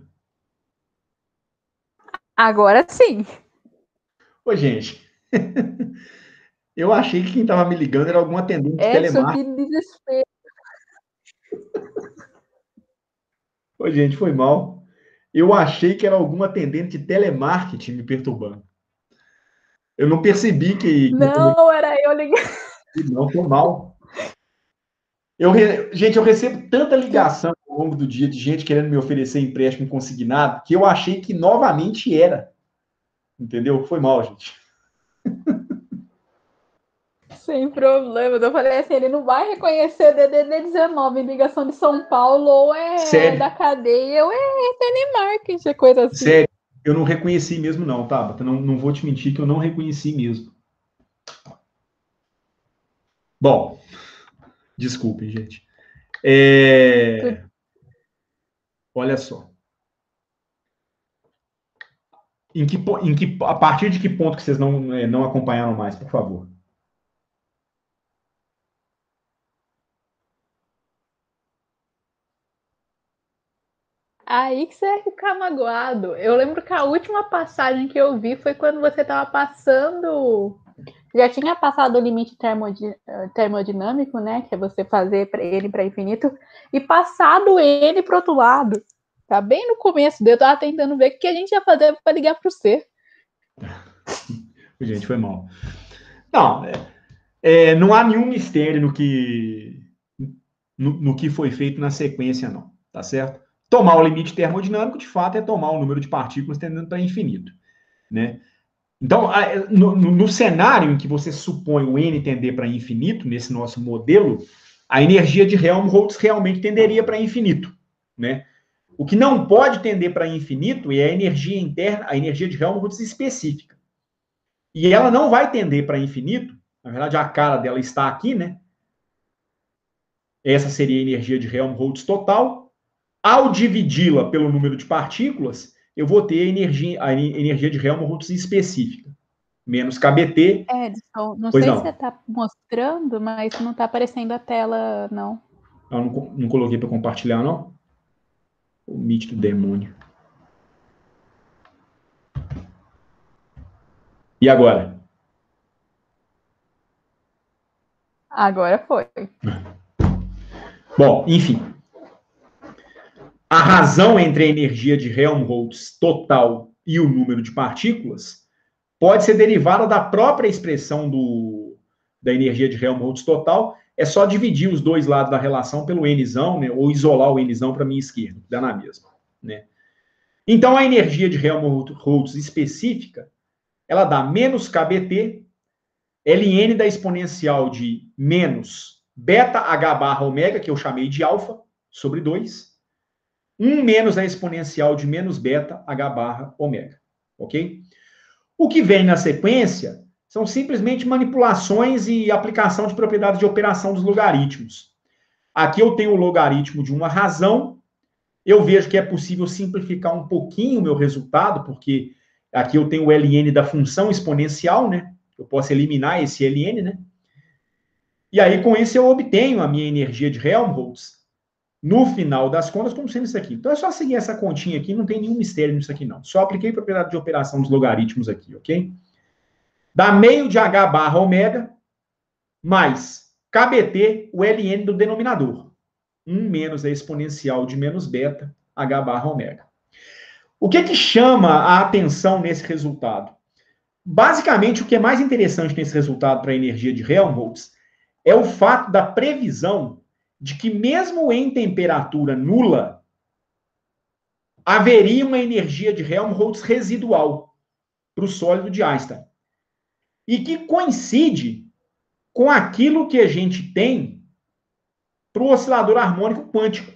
Agora sim. Ô, gente, eu achei que quem estava me ligando era algum atendente de Edson, telemarketing. que desespero. Ô, gente, foi mal. Eu achei que era algum atendente de telemarketing me perturbando. Eu não percebi que... Não, era eu ligando. Não, foi mal. Gente, eu recebo tanta ligação ao longo do dia de gente querendo me oferecer empréstimo consignado que eu achei que novamente era. Entendeu? Foi mal, gente. Sem problema. Eu falei assim, ele não vai reconhecer DDD 19 em ligação de São Paulo ou é Sério? da cadeia ou é telemarketing, é coisa assim. Sério, eu não reconheci mesmo não, Tabata. Não vou te mentir que eu não reconheci mesmo. Bom, desculpem, gente. Olha só. A partir de que ponto que vocês não acompanharam mais, por favor? Aí que você vai ficar magoado. Eu lembro que a última passagem que eu vi foi quando você estava passando. Já tinha passado o limite termodinâmico, né? Que é você fazer ele para infinito, e passado ele para o outro lado. Tá bem no começo. Eu tava tentando ver o que a gente ia fazer para ligar para o C. Gente, foi mal. Não, não há nenhum mistério no que foi feito na sequência, não. Tá certo? Tomar o limite termodinâmico, de fato, é tomar o número de partículas tendendo para infinito, né? Então, no cenário em que você supõe o n tender para infinito, nesse nosso modelo, a energia de Helmholtz realmente tenderia para infinito, né? O que não pode tender para infinito é a energia interna, a energia de Helmholtz específica. E ela não vai tender para infinito, na verdade a cara dela está aqui, né? Essa seria a energia de Helmholtz total. Ao dividi-la pelo número de partículas, eu vou ter a energia de Helmholtz específica. Menos KBT. Edson, não Pois sei não. se você está mostrando, mas não está aparecendo a tela, não. Eu não coloquei para compartilhar, não? O Meet do demônio. E agora? Agora foi. Bom, enfim. A razão entre a energia de Helmholtz total e o número de partículas pode ser derivada da própria expressão da energia de Helmholtz total. É só dividir os dois lados da relação pelo Nzão, né, ou isolar o Nzão para a minha esquerda, que dá na mesma. Né? Então, a energia de Helmholtz específica, ela dá menos KBT, ln da exponencial de menos beta h barra ômega, que eu chamei de alfa, sobre 2, 1 menos a exponencial de menos beta h barra ômega. Ok? O que vem na sequência são simplesmente manipulações e aplicação de propriedades de operação dos logaritmos. Aqui eu tenho o logaritmo de uma razão. Eu vejo que é possível simplificar um pouquinho o meu resultado, porque aqui eu tenho o ln da função exponencial, né? Eu posso eliminar esse ln, né? E aí, com isso, eu obtenho a minha energia de Helmholtz, no final das contas, como sendo isso aqui. Então, é só seguir essa continha aqui, não tem nenhum mistério nisso aqui, não. Só apliquei propriedade de operação dos logaritmos aqui, ok? Dá meio de h barra ômega, mais KBT, o ln do denominador. 1 menos a exponencial de menos beta, h barra ômega. O que chama a atenção nesse resultado? Basicamente, o que é mais interessante nesse resultado para a energia de Helmholtz é o fato da previsão de que, mesmo em temperatura nula, haveria uma energia de Helmholtz residual para o sólido de Einstein. E que coincide com aquilo que a gente tem para o oscilador harmônico quântico.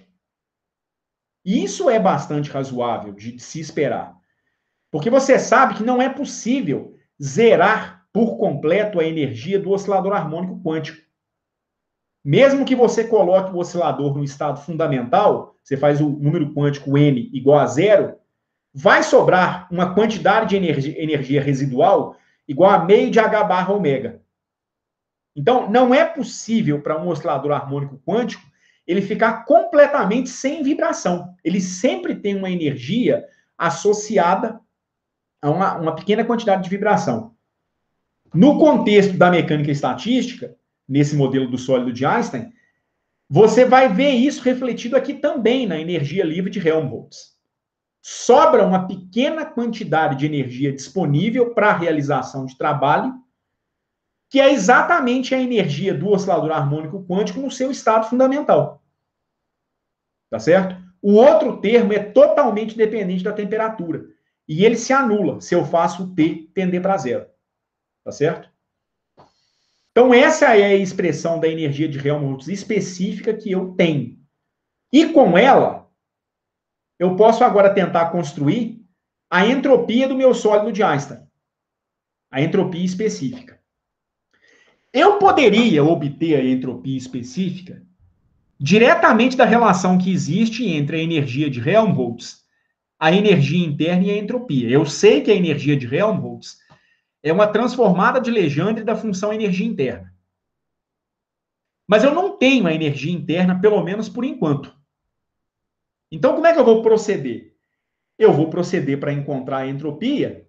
E isso é bastante razoável de se esperar. Porque você sabe que não é possível zerar por completo a energia do oscilador harmônico quântico. Mesmo que você coloque o oscilador no estado fundamental, você faz o número quântico n igual a zero, vai sobrar uma quantidade de energia residual igual a meio de h barra ômega. Então, não é possível para um oscilador harmônico quântico ele ficar completamente sem vibração. Ele sempre tem uma energia associada a uma pequena quantidade de vibração. No contexto da mecânica estatística, nesse modelo do sólido de Einstein, você vai ver isso refletido aqui também na energia livre de Helmholtz. Sobra uma pequena quantidade de energia disponível para a realização de trabalho, que é exatamente a energia do oscilador harmônico quântico no seu estado fundamental. Tá certo? O outro termo é totalmente dependente da temperatura. E ele se anula se eu faço o T tender para zero. Tá certo? Então, essa é a expressão da energia de Helmholtz específica que eu tenho. E com ela, eu posso agora tentar construir a entropia do meu sólido de Einstein. A entropia específica. Eu poderia obter a entropia específica diretamente da relação que existe entre a energia de Helmholtz, a energia interna e a entropia. Eu sei que a energia de Helmholtz é uma transformada de Legendre da função energia interna. Mas eu não tenho a energia interna, pelo menos por enquanto. Então, como é que eu vou proceder? Eu vou proceder para encontrar a entropia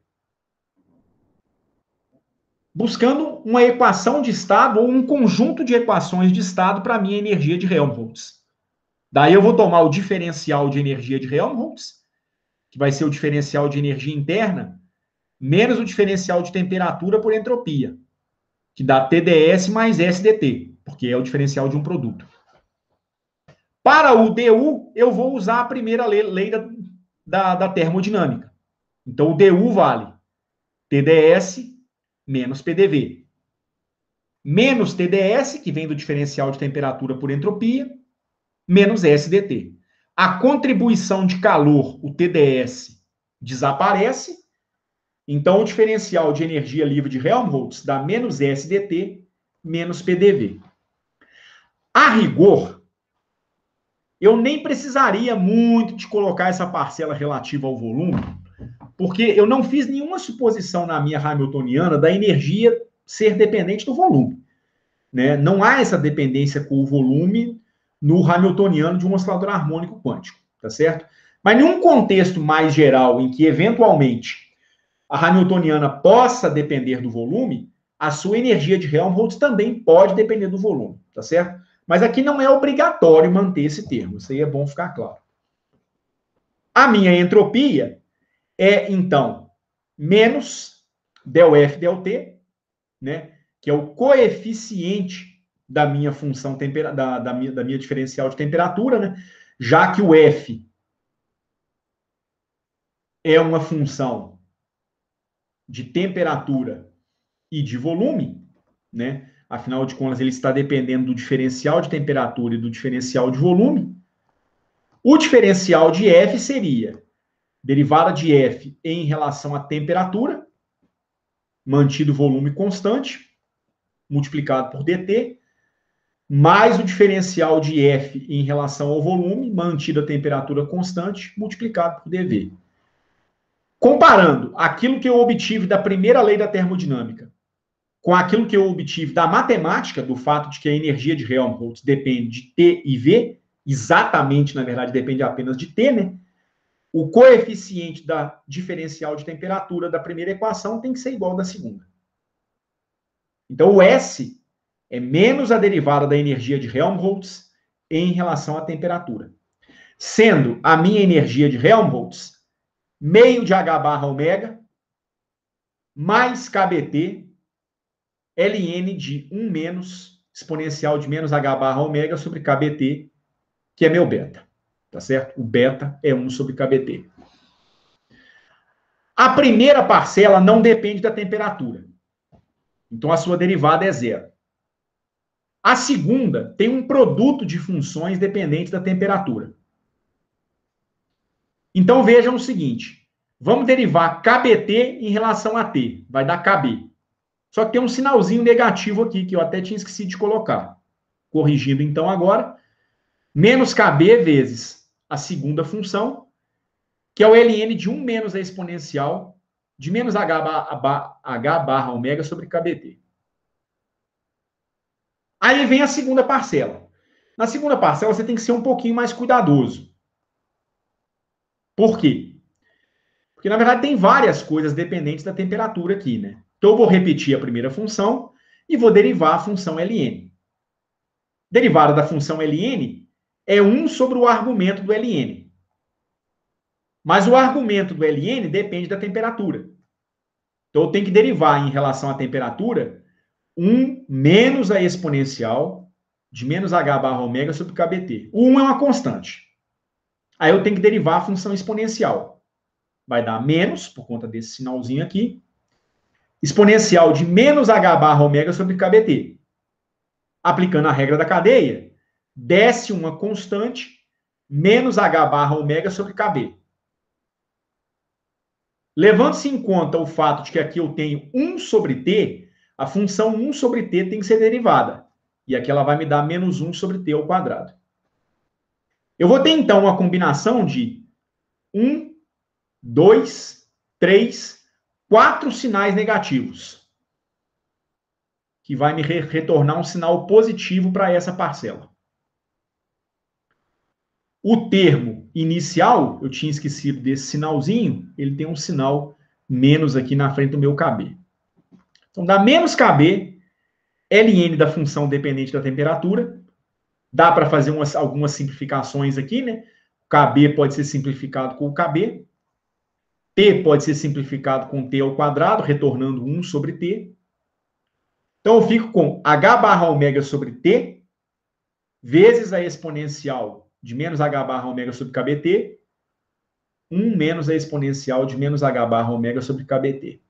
buscando uma equação de estado ou um conjunto de equações de estado para a minha energia de Helmholtz. Daí eu vou tomar o diferencial de energia de Helmholtz, que vai ser o diferencial de energia interna, menos o diferencial de temperatura por entropia, que dá TdS mais SdT, porque é o diferencial de um produto. Para o DU, eu vou usar a primeira lei da termodinâmica. Então, o DU vale TdS menos PDV. Menos TdS, que vem do diferencial de temperatura por entropia, menos SdT. A contribuição de calor, o TdS, desaparece. Então, o diferencial de energia livre de Helmholtz dá menos SdT, menos PDV. A rigor, eu nem precisaria muito de colocar essa parcela relativa ao volume, porque eu não fiz nenhuma suposição na minha hamiltoniana da energia ser dependente do volume. Né? Não há essa dependência com o volume no hamiltoniano de um oscilador harmônico quântico, tá certo? Mas num contexto mais geral, em que eventualmente a hamiltoniana possa depender do volume, a sua energia de Helmholtz também pode depender do volume, tá certo? Mas aqui não é obrigatório manter esse termo, isso aí é bom ficar claro. A minha entropia é, então, menos ΔF ΔT, né, que é o coeficiente da minha função, da minha diferencial de temperatura, né, já que o F é uma função de temperatura e de volume, né, afinal de contas ele está dependendo do diferencial de temperatura e do diferencial de volume. O diferencial de F seria derivada de F em relação à temperatura, mantido o volume constante, multiplicado por dt, mais o diferencial de F em relação ao volume, mantido a temperatura constante, multiplicado por dV. Comparando aquilo que eu obtive da primeira lei da termodinâmica com aquilo que eu obtive da matemática, do fato de que a energia de Helmholtz depende de T e V, exatamente, na verdade, depende apenas de T, né? O coeficiente da diferencial de temperatura da primeira equação tem que ser igual ao da segunda. Então, o S é menos a derivada da energia de Helmholtz em relação à temperatura. Sendo a minha energia de Helmholtz meio de H barra ômega mais KBT ln de 1 menos exponencial de menos H barra ômega sobre KBT, que é meu beta. Tá certo? O beta é 1 sobre KBT. A primeira parcela não depende da temperatura. Então, a sua derivada é zero. A segunda tem um produto de funções dependentes da temperatura. Então, vejam o seguinte. Vamos derivar KBT em relação a T. Vai dar KB. Só que tem um sinalzinho negativo aqui, que eu até tinha esquecido de colocar. Corrigindo, então, agora. Menos KB vezes a segunda função, que é o ln de 1 menos a exponencial de menos H barra ômega sobre KBT. Aí vem a segunda parcela. Na segunda parcela, você tem que ser um pouquinho mais cuidadoso. Por quê? Porque, na verdade, tem várias coisas dependentes da temperatura aqui, né? Então, eu vou repetir a primeira função e vou derivar a função ln. Derivada da função ln é 1 sobre o argumento do ln. Mas o argumento do ln depende da temperatura. Então, eu tenho que derivar em relação à temperatura 1 menos a exponencial de menos h barra ômega sobre kBt. O 1 é uma constante. Aí eu tenho que derivar a função exponencial. Vai dar menos, por conta desse sinalzinho aqui, exponencial de menos h barra ômega sobre kBt. Aplicando a regra da cadeia, desce uma constante menos h barra ômega sobre kb. Levando-se em conta o fato de que aqui eu tenho 1 sobre t, a função 1 sobre t tem que ser derivada. E aqui ela vai me dar menos 1 sobre t ao quadrado. Eu vou ter, então, uma combinação de 1, 2, 3, 4 sinais negativos, que vai me retornar um sinal positivo para essa parcela. O termo inicial, eu tinha esquecido desse sinalzinho, ele tem um sinal menos aqui na frente do meu KB. Então, dá menos KB, ln da função dependente da temperatura. Dá para fazer algumas simplificações aqui, né? O KB pode ser simplificado com o KB. T pode ser simplificado com t ao quadrado, retornando 1 sobre t. Então, eu fico com h barra ômega sobre t, vezes a exponencial de menos h barra ômega sobre kBt, 1 menos a exponencial de menos h barra ômega sobre kBt.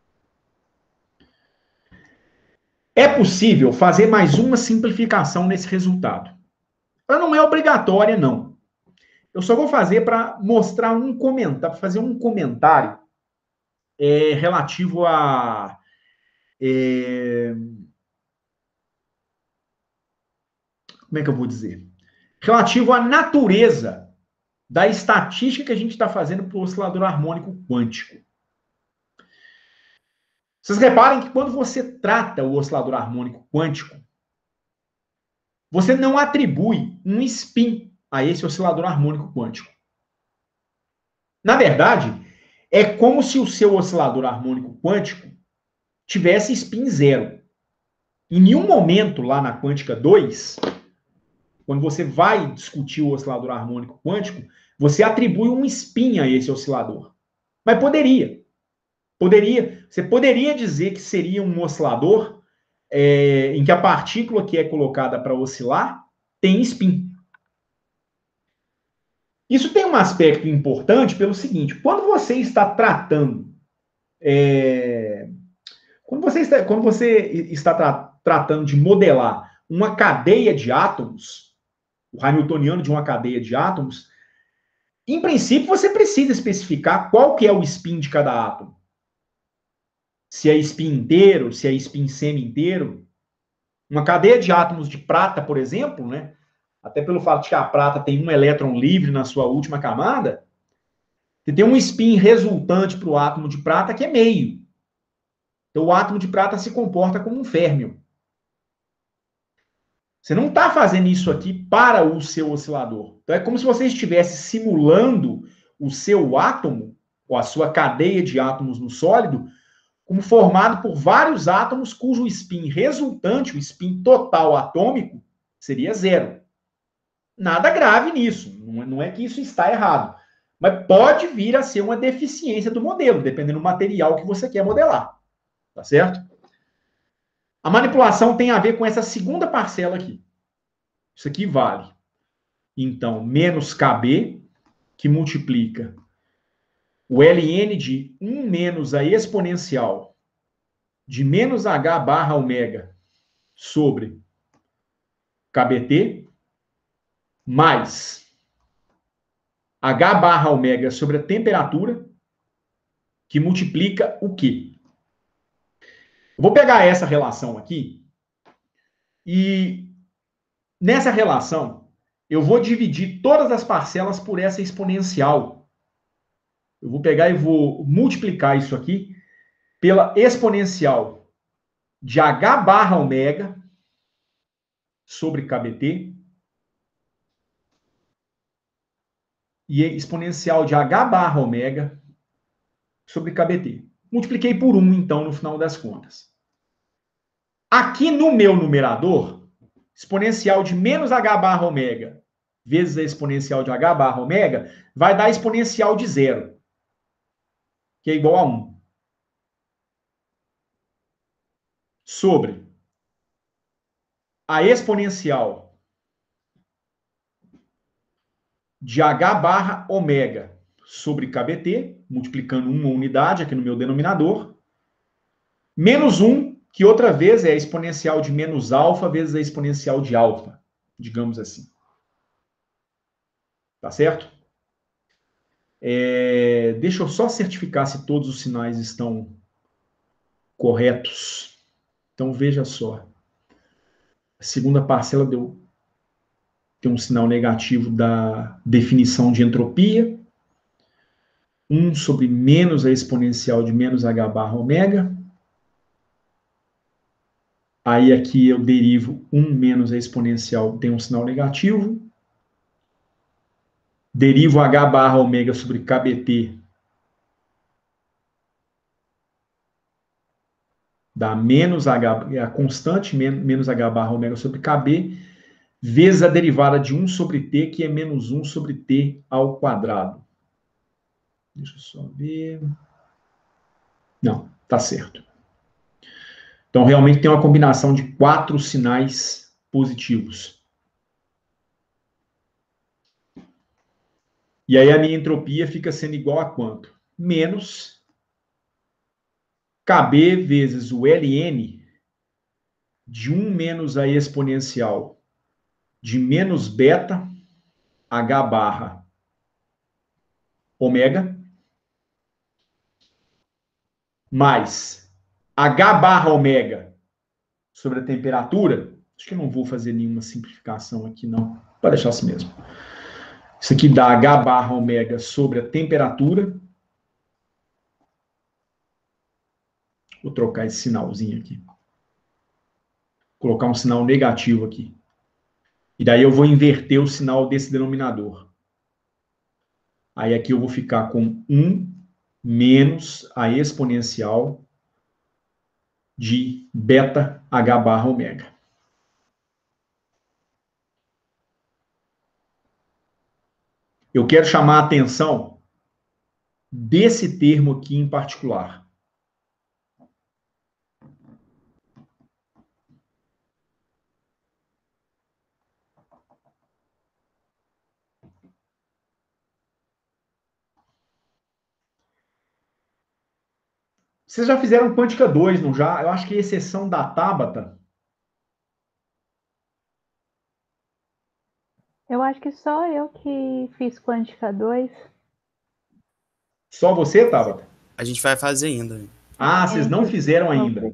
É possível fazer mais uma simplificação nesse resultado. Ela não é obrigatória, não. Eu só vou fazer para mostrar um comentário, para fazer um comentário relativo a... como é que eu vou dizer? Relativo à natureza da estatística que a gente está fazendo para o oscilador harmônico quântico. Vocês reparem que quando você trata o oscilador harmônico quântico, você não atribui um spin a esse oscilador harmônico quântico. Na verdade, é como se o seu oscilador harmônico quântico tivesse spin zero. Em nenhum momento lá na quântica 2, quando você vai discutir o oscilador harmônico quântico, você atribui um spin a esse oscilador. Mas poderia. Você poderia dizer que seria um oscilador em que a partícula que é colocada para oscilar tem spin. Isso tem um aspecto importante pelo seguinte: quando você está tratando, quando você está tratando de modelar uma cadeia de átomos, o hamiltoniano de uma cadeia de átomos, em princípio você precisa especificar qual que é o spin de cada átomo. Se é spin inteiro, se é spin semi-inteiro. Uma cadeia de átomos de prata, por exemplo, né? Até pelo fato de que a prata tem um elétron livre na sua última camada, você tem um spin resultante para o átomo de prata que é meio. Então, o átomo de prata se comporta como um férmio. Você não está fazendo isso aqui para o seu oscilador. Então, é como se você estivesse simulando o seu átomo, ou a sua cadeia de átomos no sólido, como formado por vários átomos cujo spin resultante, o spin total atômico, seria zero. Nada grave nisso, não é que isso está errado. Mas pode vir a ser uma deficiência do modelo, dependendo do material que você quer modelar. Tá certo? A manipulação tem a ver com essa segunda parcela aqui. Isso aqui vale, então, menos KB, que multiplica o ln de 1 menos a exponencial de menos h barra ômega sobre kBt, mais h barra ômega sobre a temperatura, que multiplica o quê? Eu vou pegar essa relação aqui e nessa relação eu vou dividir todas as parcelas por essa exponencial. Eu vou pegar e vou multiplicar isso aqui pela exponencial de h barra ômega sobre kBt e exponencial de H barra ômega sobre KBT. Multipliquei por 1, então, no final das contas. Aqui no meu numerador, exponencial de menos H barra ômega vezes a exponencial de H barra ômega vai dar exponencial de 0, que é igual a 1. Sobre a exponencial de H barra ômega sobre KBT, multiplicando uma unidade aqui no meu denominador, menos 1, que outra vez é a exponencial de menos alfa vezes a exponencial de alfa, digamos assim. Tá certo? Deixa eu só certificar se todos os sinais estão corretos. Então, veja só. A segunda parcela tem um sinal negativo da definição de entropia. 1 sobre menos a exponencial de menos H barra ômega. Aí aqui eu derivo 1 menos a exponencial, tem um sinal negativo. Derivo H barra ômega sobre KBT. Dá menos H, é a constante, menos H barra ômega sobre KB, vezes a derivada de 1 sobre T, que é menos 1 sobre T ao quadrado. Deixa eu só ver. Não, tá certo. Então, realmente tem uma combinação de 4 sinais positivos. E aí a minha entropia fica sendo igual a quanto? Menos KB vezes o ln de 1 menos a exponencial de menos beta H barra ômega mais H barra ômega sobre a temperatura. Acho que eu não vou fazer nenhuma simplificação aqui, não. Pode deixar assim mesmo. Isso aqui dá H barra ômega sobre a temperatura. Vou trocar esse sinalzinho aqui. Vou colocar um sinal negativo aqui. E daí eu vou inverter o sinal desse denominador. Aí aqui eu vou ficar com 1 menos a exponencial de beta H barra ômega. Eu quero chamar a atenção desse termo aqui em particular. Vocês já fizeram Quântica 2, não já? Eu acho que exceção da Tabata. Eu acho que só eu que fiz Quântica 2. Só você, Tabata? A gente vai fazer ainda. Ah, vocês não fizeram ainda.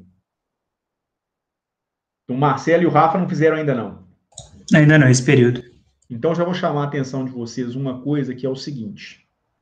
O Marcelo e o Rafa não fizeram ainda, não. Ainda não, esse período. Então, já vou chamar a atenção de vocês uma coisa que é o seguinte.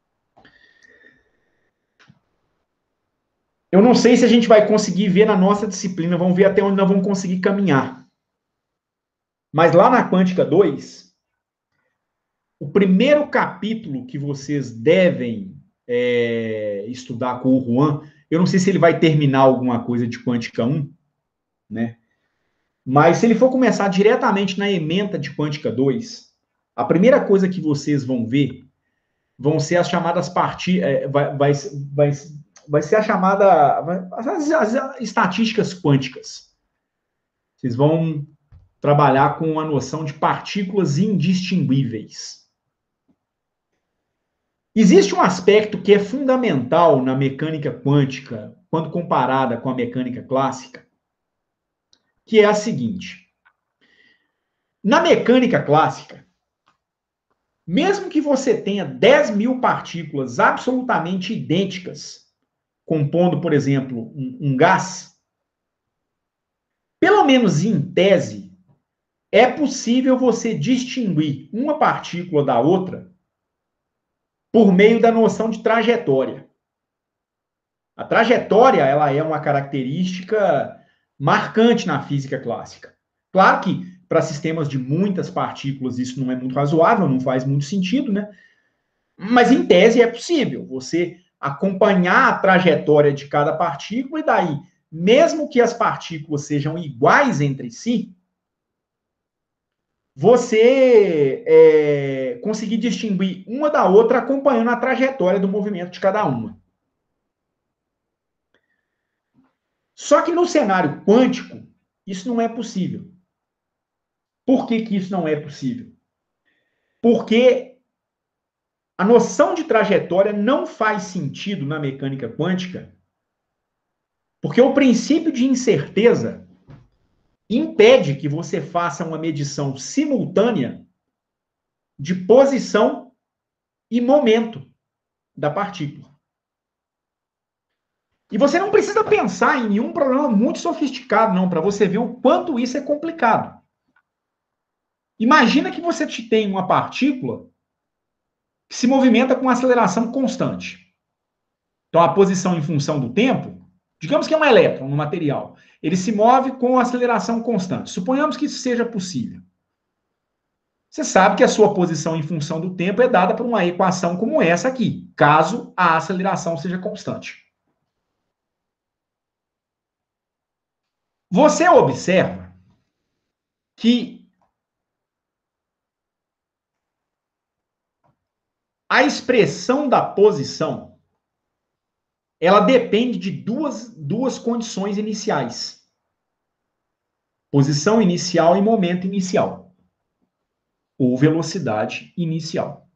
Eu não sei se a gente vai conseguir ver na nossa disciplina, vamos ver até onde nós vamos conseguir caminhar. Mas lá na Quântica 2, o primeiro capítulo que vocês devem estudar com o Juan, eu não sei se ele vai terminar alguma coisa de Quântica 1, né? Mas se ele for começar diretamente na ementa de Quântica 2, a primeira coisa que vocês vão ver vão ser as chamadas vai ser a chamada as estatísticas quânticas. Vocês vão trabalhar com a noção de partículas indistinguíveis. Existe um aspecto que é fundamental na mecânica quântica, quando comparada com a mecânica clássica, que é a seguinte. Na mecânica clássica, mesmo que você tenha 10.000 partículas absolutamente idênticas, compondo, por exemplo, um gás, pelo menos em tese, é possível você distinguir uma partícula da outra por meio da noção de trajetória. A trajetória, ela é uma característica marcante na física clássica. Claro que para sistemas de muitas partículas isso não é muito razoável, não faz muito sentido, né? Mas, em tese, é possível você acompanhar a trajetória de cada partícula e daí, mesmo que as partículas sejam iguais entre si, você conseguir distinguir uma da outra acompanhando a trajetória do movimento de cada uma. Só que no cenário quântico, isso não é possível. Por que que isso não é possível? Porque a noção de trajetória não faz sentido na mecânica quântica, porque o princípio de incerteza impede que você faça uma medição simultânea de posição e momento da partícula. E você não precisa pensar em nenhum problema muito sofisticado, não, para você ver o quanto isso é complicado. Imagina que você tem uma partícula que se movimenta com aceleração constante. Então, a posição em função do tempo, digamos que é um elétron no material, ele se move com aceleração constante. Suponhamos que isso seja possível. Você sabe que a sua posição em função do tempo é dada por uma equação como essa aqui, caso a aceleração seja constante. Você observa que a expressão da posição, ela depende de duas condições iniciais. Posição inicial e momento inicial. Ou velocidade inicial.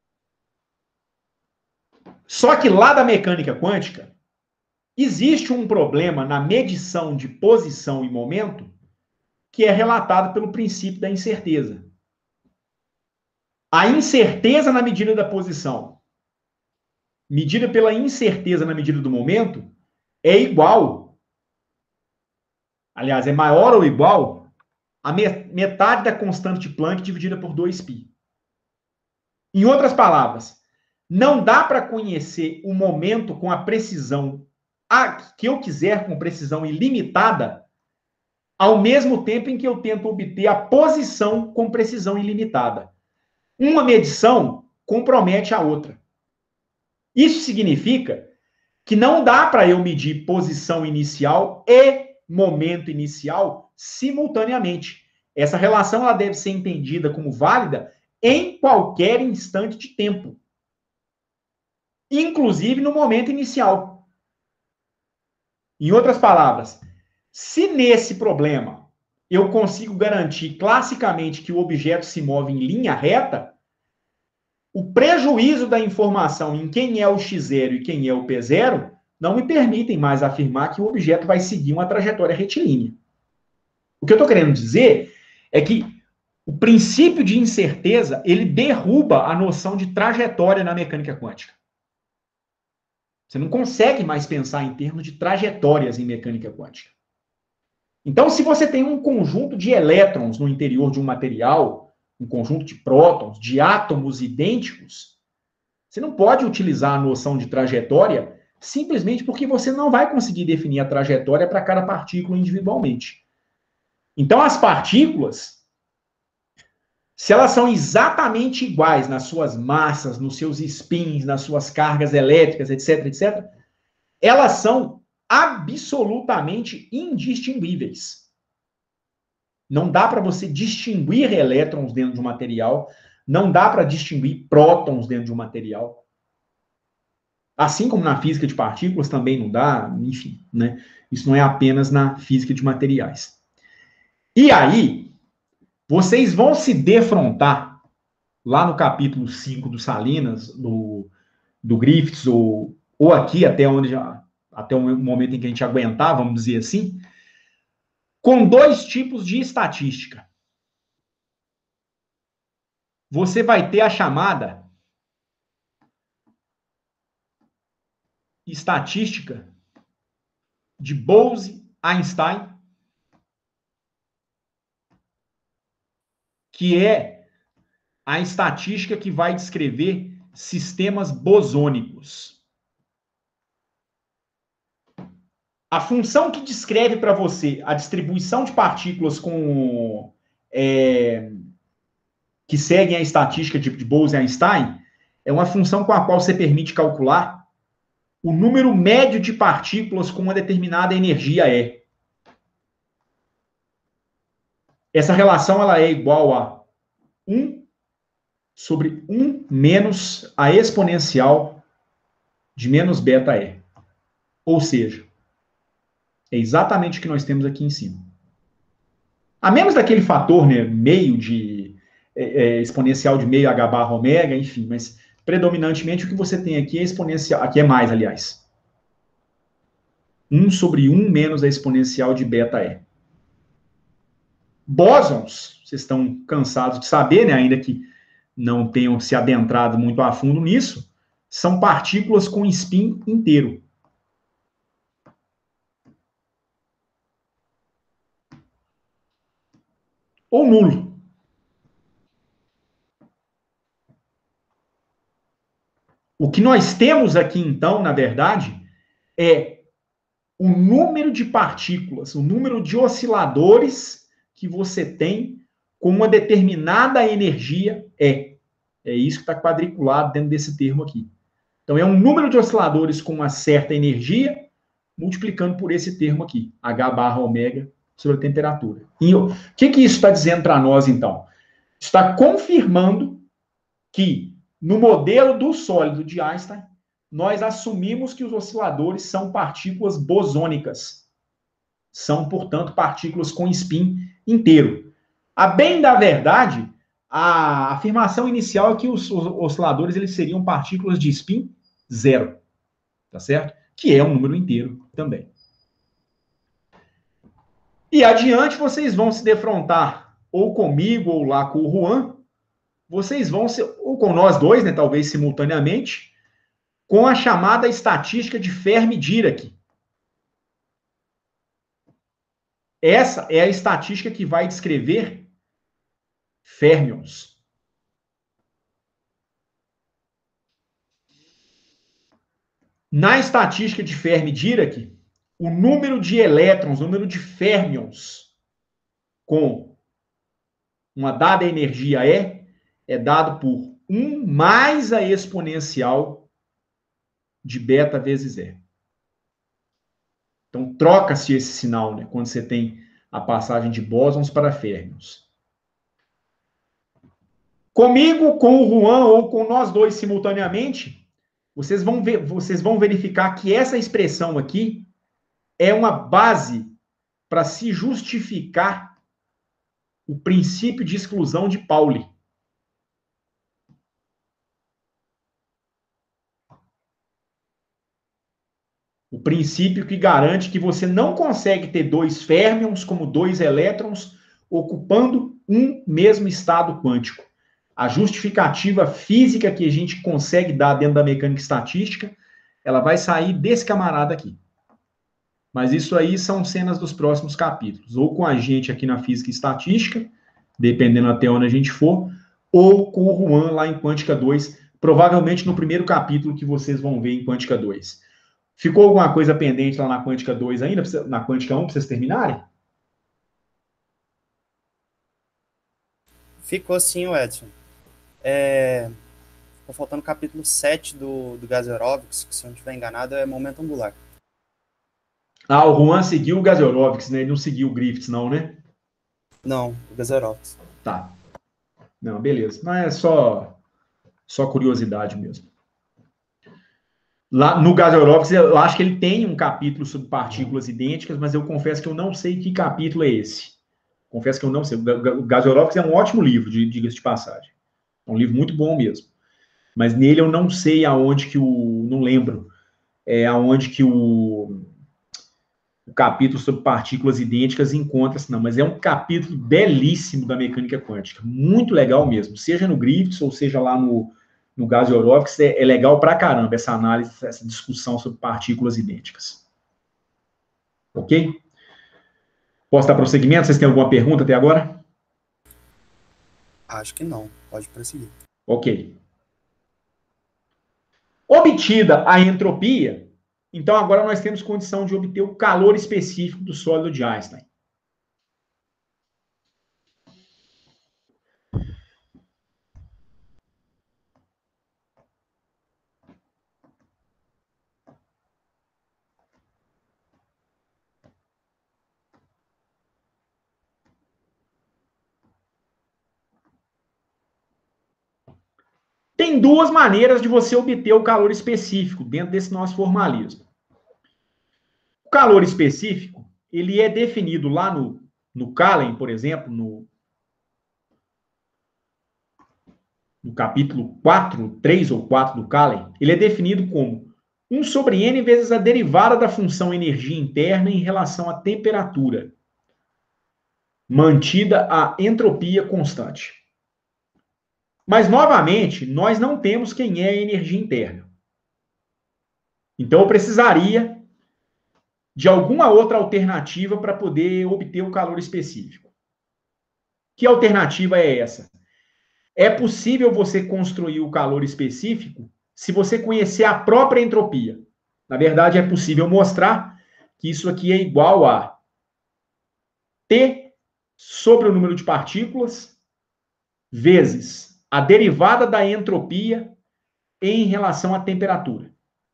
Só que lá da mecânica quântica, existe um problema na medição de posição e momento que é relatado pelo princípio da incerteza. A incerteza na medida da posição, medida pela incerteza na medida do momento, é igual, aliás, é maior ou igual a metade da constante de Planck dividida por 2π. Em outras palavras, não dá para conhecer o momento com a precisão que eu quiser, com precisão ilimitada, ao mesmo tempo em que eu tento obter a posição com precisão ilimitada. Uma medição compromete a outra. Isso significa que não dá para eu medir posição inicial e momento inicial simultaneamente. Essa relação ela deve ser entendida como válida em qualquer instante de tempo, inclusive no momento inicial. Em outras palavras, se nesse problema eu consigo garantir classicamente que o objeto se move em linha reta, o prejuízo da informação em quem é o x0 e quem é o p0 não me permitem mais afirmar que o objeto vai seguir uma trajetória retilínea. O que eu estou querendo dizer é que o princípio de incerteza, ele derruba a noção de trajetória na mecânica quântica. Você não consegue mais pensar em termos de trajetórias em mecânica quântica. Então, se você tem um conjunto de elétrons no interior de um material, um conjunto de prótons, de átomos idênticos, você não pode utilizar a noção de trajetória simplesmente porque você não vai conseguir definir a trajetória para cada partícula individualmente. Então, as partículas, se elas são exatamente iguais nas suas massas, nos seus spins, nas suas cargas elétricas, etc., etc., elas são absolutamente indistinguíveis. Não dá para você distinguir elétrons dentro de um material, não dá para distinguir prótons dentro de um material. Assim como na física de partículas também não dá, enfim, né? Isso não é apenas na física de materiais. E aí, vocês vão se defrontar, lá no capítulo 5 do Salinas, do Griffiths, ou aqui, até o momento em que a gente aguentar, vamos dizer assim, com dois tipos de estatística. Você vai ter a chamada estatística de Bose-Einstein, que é a estatística que vai descrever sistemas bosônicos. A função que descreve para você a distribuição de partículas que seguem a estatística de Bose-Einstein é uma função com a qual você permite calcular o número médio de partículas com uma determinada energia E. Essa relação ela é igual a 1 sobre 1 menos a exponencial de menos beta E. Ou seja, é exatamente o que nós temos aqui em cima. A menos daquele fator, né, meio de exponencial de meio h barra ômega, enfim, mas predominantemente o que você tem aqui é exponencial, aqui é mais, aliás. 1 sobre 1 menos a exponencial de beta E. Bósons, vocês estão cansados de saber, né, ainda que não tenham se adentrado muito a fundo nisso, são partículas com spin inteiro. Ou nulo. O que nós temos aqui, então, na verdade, é o número de partículas, o número de osciladores que você tem com uma determinada energia E. É isso que está quadriculado dentro desse termo aqui. Então, é um número de osciladores com uma certa energia, multiplicando por esse termo aqui, H barra ômega sobre a temperatura. E o que isso está dizendo para nós, então? Está confirmando que, no modelo do sólido de Einstein, nós assumimos que os osciladores são partículas bosônicas. São, portanto, partículas com spin inteiro. A bem da verdade, a afirmação inicial é que os osciladores eles seriam partículas de spin zero, tá certo? Que é um número inteiro também. E adiante vocês vão se defrontar ou comigo ou lá com o Juan, vocês vão se, ou com nós dois, né, talvez simultaneamente, com a chamada estatística de Fermi-Dirac. Essa é a estatística que vai descrever férmions. Na estatística de Fermi-Dirac, o número de elétrons, o número de férmions com uma dada energia é dado por 1 mais a exponencial de beta vezes E. Então, troca-se esse sinal, né, quando você tem a passagem de bósons para férmions. Comigo, com o Juan ou com nós dois simultaneamente, vocês vão verificar que essa expressão aqui é uma base para se justificar o princípio de exclusão de Pauli. O princípio que garante que você não consegue ter dois férmions como dois elétrons ocupando um mesmo estado quântico. A justificativa física que a gente consegue dar dentro da mecânica estatística, ela vai sair desse camarada aqui. Mas isso aí são cenas dos próximos capítulos. Ou com a gente aqui na física e estatística, dependendo até onde a gente for, ou com o Juan lá em Quântica 2, provavelmente no primeiro capítulo que vocês vão ver em Quântica 2. Ficou alguma coisa pendente lá na Quântica 2 ainda, na Quântica 1, para vocês terminarem? Ficou sim, Edson. Ficou faltando o capítulo 7 do Gasiorovics, que se eu não estiver enganado é momento angular. Ah, o Juan seguiu o Gasiorovics, né? Ele não seguiu o Griffiths, não, né? Não, o Gasiorovics. Tá. Não, beleza. Mas é só curiosidade mesmo. Lá no Gasiorovics, eu acho que ele tem um capítulo sobre partículas idênticas, mas eu confesso que eu não sei que capítulo é esse. Confesso que eu não sei. O Gasiorovics é um ótimo livro, diga-se de passagem. É um livro muito bom mesmo. Mas nele eu não sei aonde que não lembro, aonde que o capítulo sobre partículas idênticas encontra-se, não. Mas é um capítulo belíssimo da mecânica quântica. Muito legal mesmo. Seja no Griffiths ou seja lá no Gasiorovics, é legal pra caramba essa análise, essa discussão sobre partículas idênticas. Ok? Posso dar prosseguimento? Vocês têm alguma pergunta até agora? Acho que não. Pode prosseguir. Ok. Obtida a entropia, então agora nós temos condição de obter o calor específico do sólido de Einstein. tem duas maneiras de você obter o calor específico dentro desse nosso formalismo. O calor específico, ele é definido lá no Callen, por exemplo, no capítulo 4, 3 ou 4 do Callen, ele é definido como 1 sobre N vezes a derivada da função energia interna em relação à temperatura, mantida a entropia constante. Mas, novamente, nós não temos quem é a energia interna. Então, eu precisaria de alguma outra alternativa para poder obter o calor específico. Que alternativa é essa? É possível você construir o calor específico se você conhecer a própria entropia. Na verdade, é possível mostrar que isso aqui é igual a T sobre o número de partículas vezes a derivada da entropia em relação à temperatura.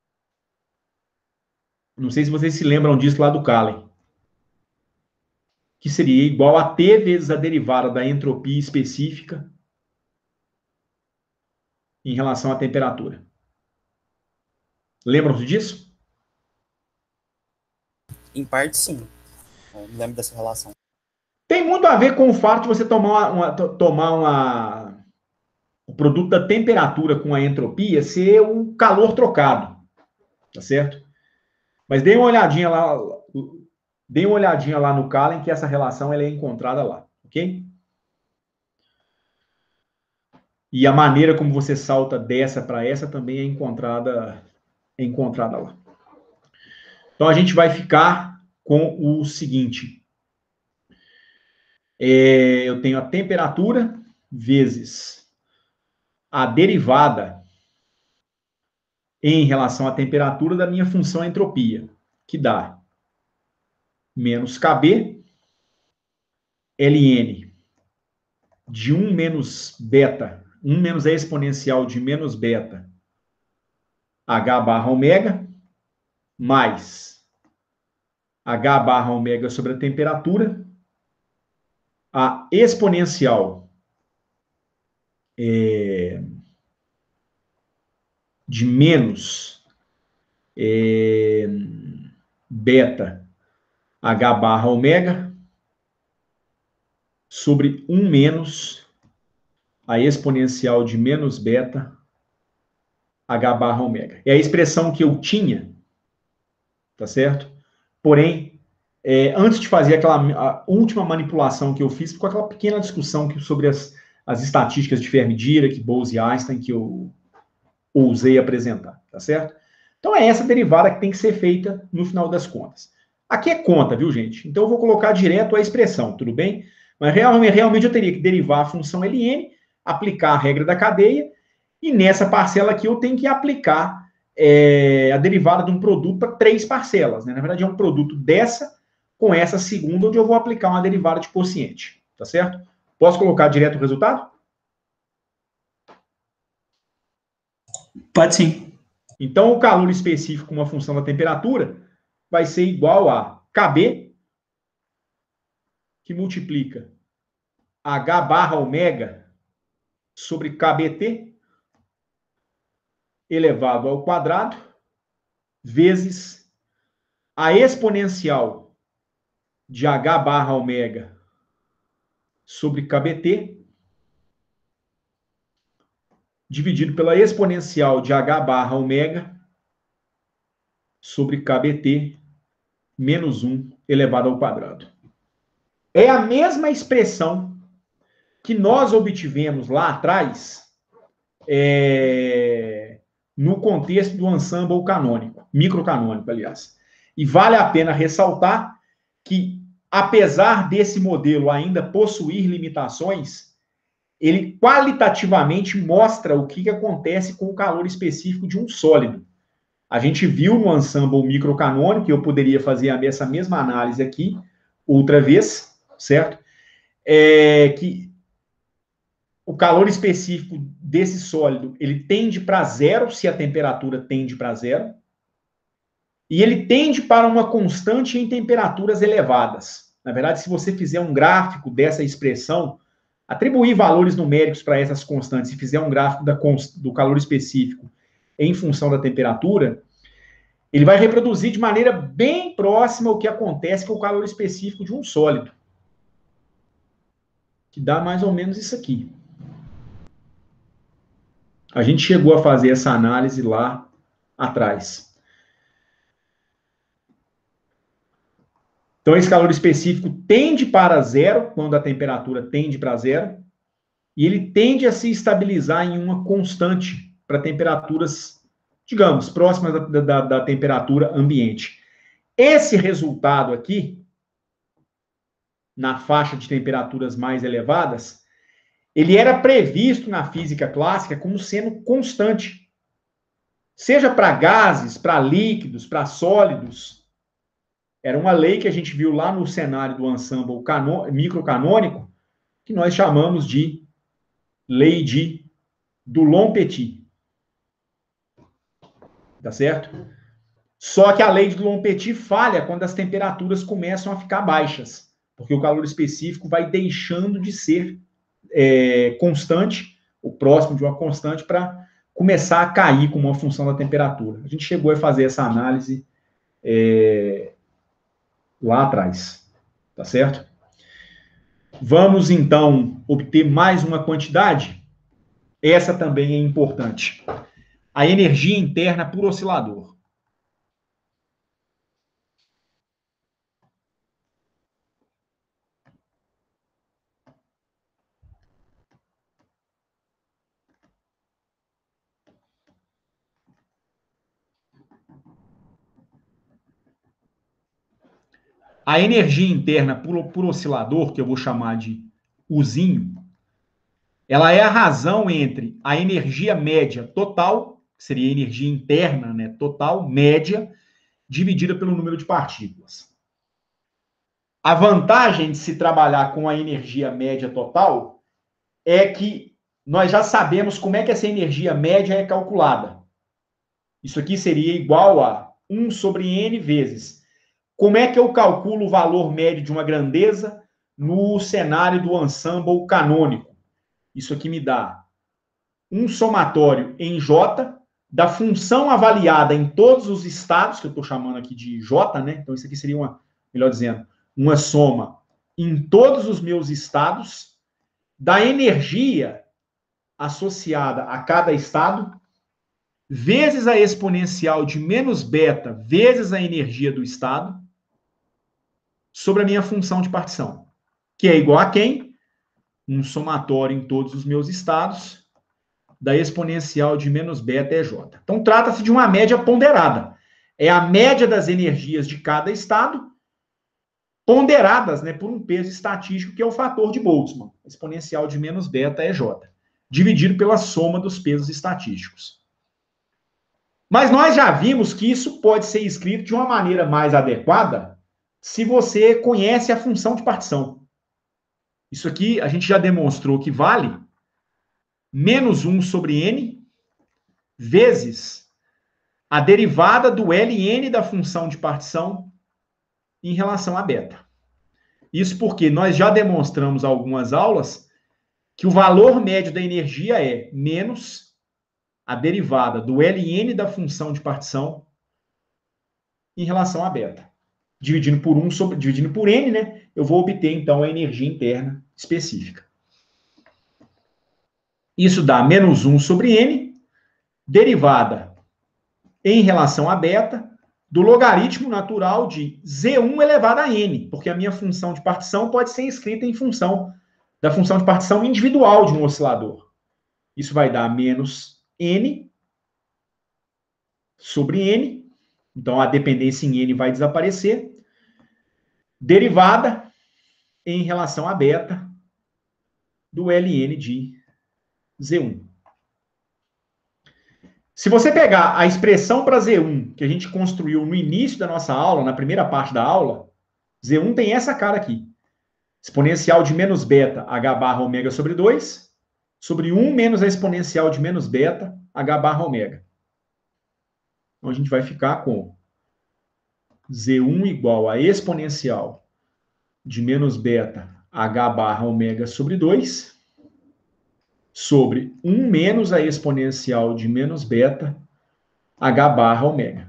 Não sei se vocês se lembram disso lá do Callen. Que seria igual a T vezes a derivada da entropia específica em relação à temperatura. Lembram-se disso? Em parte, sim. Eu lembro dessa relação. Tem muito a ver com o fato de você tomar o produto da temperatura com a entropia ser o calor trocado. Tá certo? Mas dê uma olhadinha lá no Callen que essa relação ela é encontrada lá, ok? E a maneira como você salta dessa para essa também é encontrada lá. Então a gente vai ficar com o seguinte. Eu tenho a temperatura vezes a derivada em relação à temperatura da minha função entropia, que dá menos KB ln de 1 menos beta, 1 menos a exponencial de menos beta H barra ômega, mais H barra ômega sobre a temperatura, a exponencial de menos beta H barra ômega sobre 1 menos a exponencial de menos beta H barra ômega. É a expressão que eu tinha, tá certo? Porém, antes de fazer a última manipulação que eu fiz, com aquela pequena discussão sobre as estatísticas de Fermi-Dirac, Bose e Einstein que eu ousei apresentar, tá certo? Então é essa derivada que tem que ser feita no final das contas. Aqui é conta, viu, gente? Então eu vou colocar direto a expressão, tudo bem? Mas realmente eu teria que derivar a função ln, aplicar a regra da cadeia, e nessa parcela aqui eu tenho que aplicar a derivada de um produto para 3 parcelas, né? Na verdade é um produto dessa com essa segunda, onde eu vou aplicar uma derivada de quociente, tá certo? Posso colocar direto o resultado? Pode sim. Então, o calor específico com uma função da temperatura vai ser igual a KB, que multiplica H barra ômega sobre KBT, elevado ao quadrado, vezes a exponencial de H barra ômega sobre KBT, dividido pela exponencial de H barra ômega sobre KBT menos 1 elevado ao quadrado. É a mesma expressão que nós obtivemos lá atrás no contexto do ensemble canônico, microcanônico, aliás. E vale a pena ressaltar que, apesar desse modelo ainda possuir limitações, ele qualitativamente mostra o que acontece com o calor específico de um sólido. A gente viu no ensemble microcanônico, eu poderia fazer essa mesma análise aqui, outra vez, certo? Que o calor específico desse sólido, ele tende para zero, se a temperatura tende para zero, e ele tende para uma constante em temperaturas elevadas. Na verdade, se você fizer um gráfico dessa expressão atribuir valores numéricos para essas constantes e fizer um gráfico do calor específico em função da temperatura, ele vai reproduzir de maneira bem próxima o que acontece com o calor específico de um sólido, que dá mais ou menos isso aqui. A gente chegou a fazer essa análise lá atrás. Então, esse calor específico tende para zero, quando a temperatura tende para zero, e ele tende a se estabilizar em uma constante para temperaturas, digamos, próximas da temperatura ambiente. Esse resultado aqui, na faixa de temperaturas mais elevadas, ele era previsto na física clássica como sendo constante. Seja para gases, para líquidos, para sólidos. Era uma lei que a gente viu lá no cenário do ensemble microcanônico, que nós chamamos de lei de Dulong-Petit. Tá certo? Só que a lei de Dulong-Petit falha quando as temperaturas começam a ficar baixas, porque o calor específico vai deixando de ser constante, ou próximo de uma constante, para começar a cair como uma função da temperatura. A gente chegou a fazer essa análise lá atrás, tá certo? Vamos, então, obter mais uma quantidade? Essa também é importante. A energia interna por oscilador. A energia interna por oscilador, que eu vou chamar de Uzinho, ela é a razão entre a energia média total, que seria a energia interna, né, total, média, dividida pelo número de partículas. A vantagem de se trabalhar com a energia média total é que nós já sabemos como é que essa energia média é calculada. Isso aqui seria igual a 1 sobre n vezes. Como é que eu calculo o valor médio de uma grandeza no cenário do ensemble canônico? Isso aqui me dá um somatório em J da função avaliada em todos os estados, que eu estou chamando aqui de J, né? Então, isso aqui seria melhor dizendo, uma soma em todos os meus estados da energia associada a cada estado, vezes a exponencial de menos beta, vezes a energia do estado, sobre a minha função de partição, que é igual a quem? Um somatório em todos os meus estados da exponencial de menos beta EJ. Então, trata-se de uma média ponderada. É a média das energias de cada estado ponderadas, né, por um peso estatístico, que é o fator de Boltzmann, exponencial de menos beta EJ, dividido pela soma dos pesos estatísticos. Mas nós já vimos que isso pode ser escrito de uma maneira mais adequada se você conhece a função de partição. Isso aqui a gente já demonstrou que vale menos 1 sobre n vezes a derivada do ln da função de partição em relação a beta. Isso porque nós já demonstramos algumas aulas que o valor médio da energia é menos a derivada do ln da função de partição em relação a beta. Dividindo por n, né, eu vou obter, então, a energia interna específica. Isso dá menos 1 sobre n, derivada em relação a beta, do logaritmo natural de Z1 elevado a n, porque a minha função de partição pode ser escrita em função da função de partição individual de um oscilador. Isso vai dar menos n sobre n, então a dependência em n vai desaparecer, derivada em relação a beta do ln de Z1. Se você pegar a expressão para Z1 que a gente construiu no início da nossa aula, na primeira parte da aula, Z1 tem essa cara aqui. Exponencial de menos beta, h barra ômega sobre 2, sobre 1 menos a exponencial de menos beta, h barra ômega. Então, a gente vai ficar com Z1 igual a exponencial de menos beta, H barra ômega sobre 2 sobre 1 menos a exponencial de menos beta H barra ômega.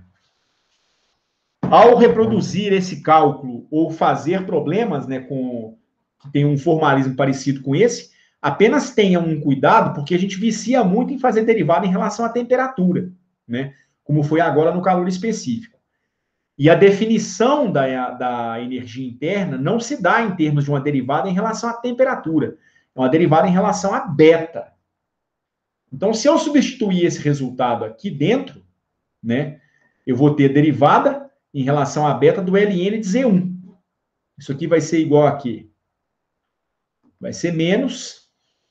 Ao reproduzir esse cálculo ou fazer problemas, né, que tem um formalismo parecido com esse, apenas tenha um cuidado, porque a gente vicia muito em fazer derivada em relação à temperatura, né, como foi agora no calor específico. E a definição da energia interna não se dá em termos de uma derivada em relação à temperatura, é uma derivada em relação a beta. Então, se eu substituir esse resultado aqui dentro, né, eu vou ter derivada em relação a beta do ln de Z1. Isso aqui vai ser igual a quê? Vai ser menos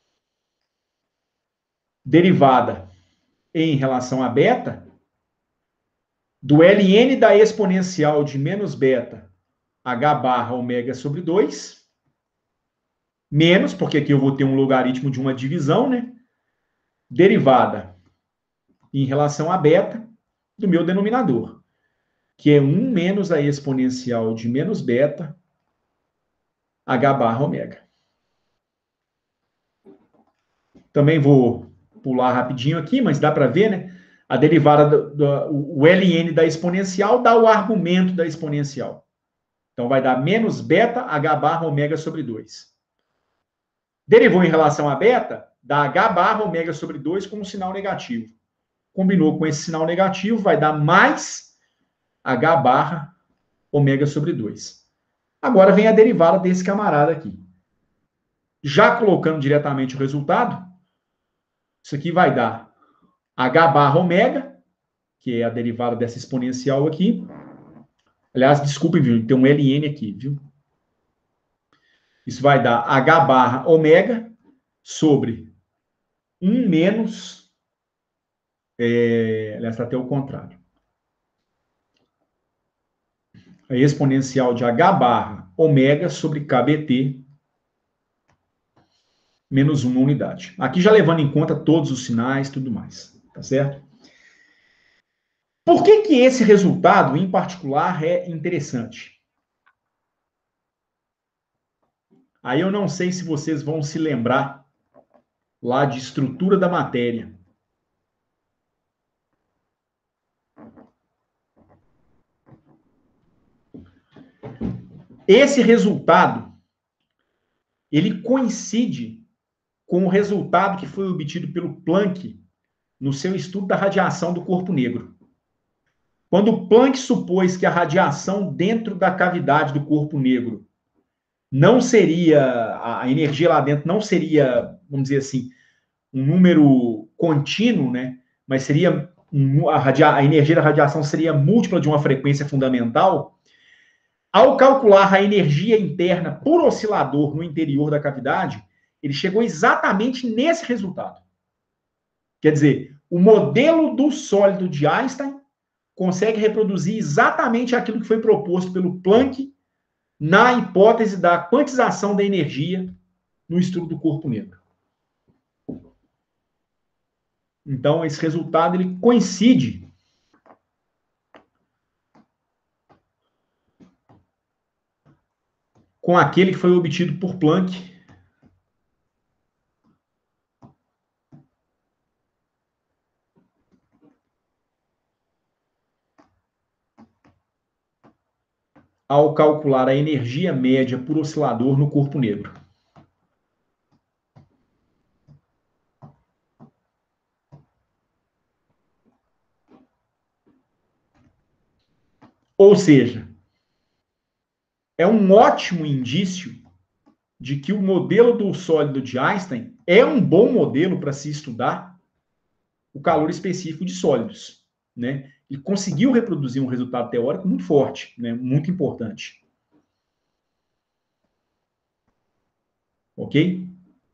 derivada em relação a beta do ln da exponencial de menos beta H barra ômega sobre 2, menos, porque aqui eu vou ter um logaritmo de uma divisão, né? Derivada em relação a beta do meu denominador, que é 1 menos a exponencial de menos beta H barra ômega. Também vou pular rapidinho aqui, mas dá para ver, né? A derivada o ln da exponencial dá o argumento da exponencial. Então, vai dar menos beta H barra ômega sobre 2. Derivou em relação a beta, dá H barra ômega sobre 2 com um sinal negativo. Combinou com esse sinal negativo, vai dar mais H barra ômega sobre 2. Agora vem a derivada desse camarada aqui. Já colocando diretamente o resultado, isso aqui vai dar H barra ômega, que é a derivada dessa exponencial aqui. Aliás, desculpem, viu? Tem um ln aqui, viu? Isso vai dar H barra ômega sobre 1 menos... aliás, está até o contrário. A exponencial de H barra ômega sobre KBT menos 1 unidade. Aqui já levando em conta todos os sinais e tudo mais. Tá certo? Por que que esse resultado, em particular, é interessante? Aí eu não sei se vocês vão se lembrar lá de estrutura da matéria. Esse resultado, ele coincide com o resultado que foi obtido pelo Planck no seu estudo da radiação do corpo negro. Quando o Planck supôs que a radiação dentro da cavidade do corpo negro não seria, a energia lá dentro não seria, vamos dizer assim, um número contínuo, né? Mas seria, a energia da radiação seria múltipla de uma frequência fundamental. Ao calcular a energia interna por oscilador no interior da cavidade, ele chegou exatamente nesse resultado. Quer dizer, o modelo do sólido de Einstein consegue reproduzir exatamente aquilo que foi proposto pelo Planck na hipótese da quantização da energia no estudo do corpo negro. Então, esse resultado ele coincide com aquele que foi obtido por Planck ao calcular a energia média por oscilador no corpo negro. Ou seja, é um ótimo indício de que o modelo do sólido de Einstein é um bom modelo para se estudar o calor específico de sólidos, né? Ele conseguiu reproduzir um resultado teórico muito forte, né? Muito importante. Ok?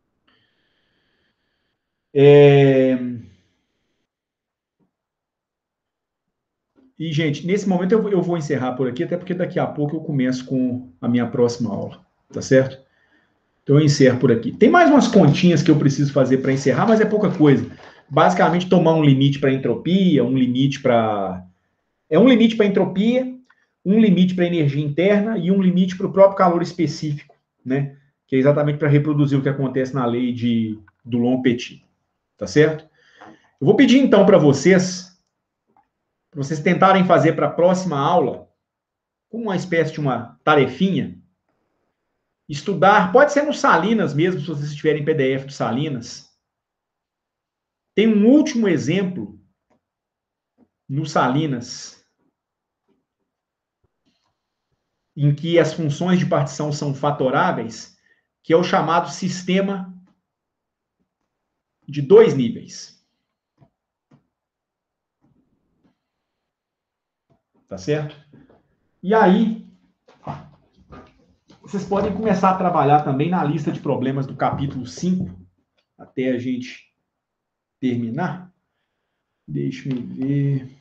E, gente, nesse momento eu vou encerrar por aqui, até porque daqui a pouco eu começo com a minha próxima aula, tá certo? Então eu encerro por aqui. Tem mais umas continhas que eu preciso fazer para encerrar, mas é pouca coisa. Basicamente, tomar um limite para entropia, um limite para... um limite para entropia, um limite para energia interna e um limite para o próprio calor específico, né? que é exatamente para reproduzir o que acontece na lei de Dulong-Petit. Tá certo? Eu vou pedir, então, para vocês tentarem fazer para a próxima aula, como uma espécie de uma tarefinha, estudar, pode ser no Salinas mesmo, se vocês tiverem PDF do Salinas. Tem um último exemplo no Salinas, em que as funções de partição são fatoráveis, que é o chamado sistema de 2 níveis. Tá certo? E aí, vocês podem começar a trabalhar também na lista de problemas do capítulo 5, até a gente terminar. Deixa eu ver.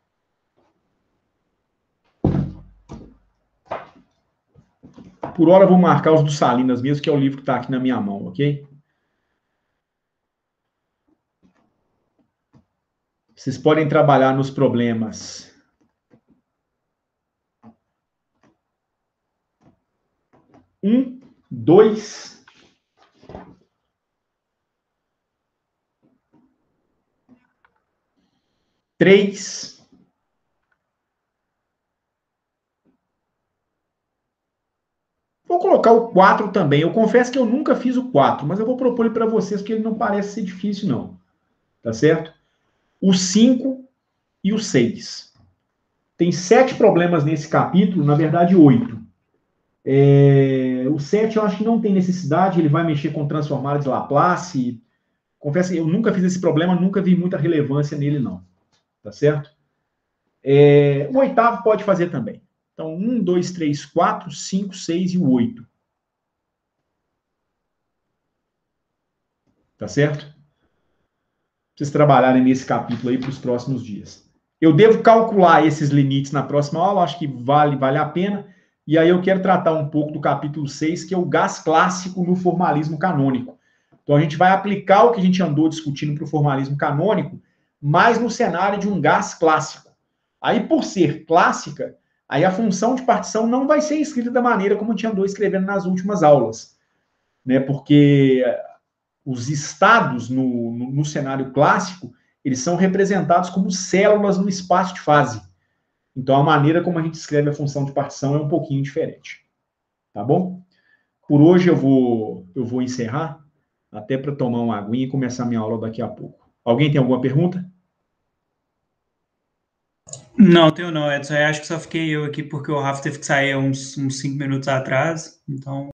Por hora, eu vou marcar os do Salinas mesmo, que é o livro que está aqui na minha mão, ok? Vocês podem trabalhar nos problemas 1, 2, 3, 4. Vou colocar o 4 também. Eu confesso que eu nunca fiz o 4, mas eu vou propor ele para vocês, porque ele não parece ser difícil, não. Tá certo? O 5 e o 6. Tem 7 problemas nesse capítulo, na verdade 8. O 7 eu acho que não tem necessidade, ele vai mexer com transformada de Laplace. Confesso que eu nunca fiz esse problema, nunca vi muita relevância nele, não. Tá certo? O 8º pode fazer também. Então, 1, 2, 3, 4, 5, 6 e o 8. Tá certo? Vocês trabalharem nesse capítulo aí para os próximos dias. Eu devo calcular esses limites na próxima aula, acho que vale a pena. E aí eu quero tratar um pouco do capítulo 6, que é o gás clássico no formalismo canônico. Então a gente vai aplicar o que a gente andou discutindo para o formalismo canônico, mas no cenário de um gás clássico. Aí, por ser clássica, aí a função de partição não vai ser escrita da maneira como a gente andou escrevendo nas últimas aulas, né? Porque os estados no cenário clássico, eles são representados como células no espaço de fase. Então, a maneira como a gente escreve a função de partição é um pouquinho diferente. Tá bom? Por hoje eu vou encerrar, até para tomar uma aguinha e começar minha aula daqui a pouco. Alguém tem alguma pergunta? Não, tenho não, Edson. Eu acho que só fiquei eu aqui porque o Rafa teve que sair uns 5 minutos atrás. Então,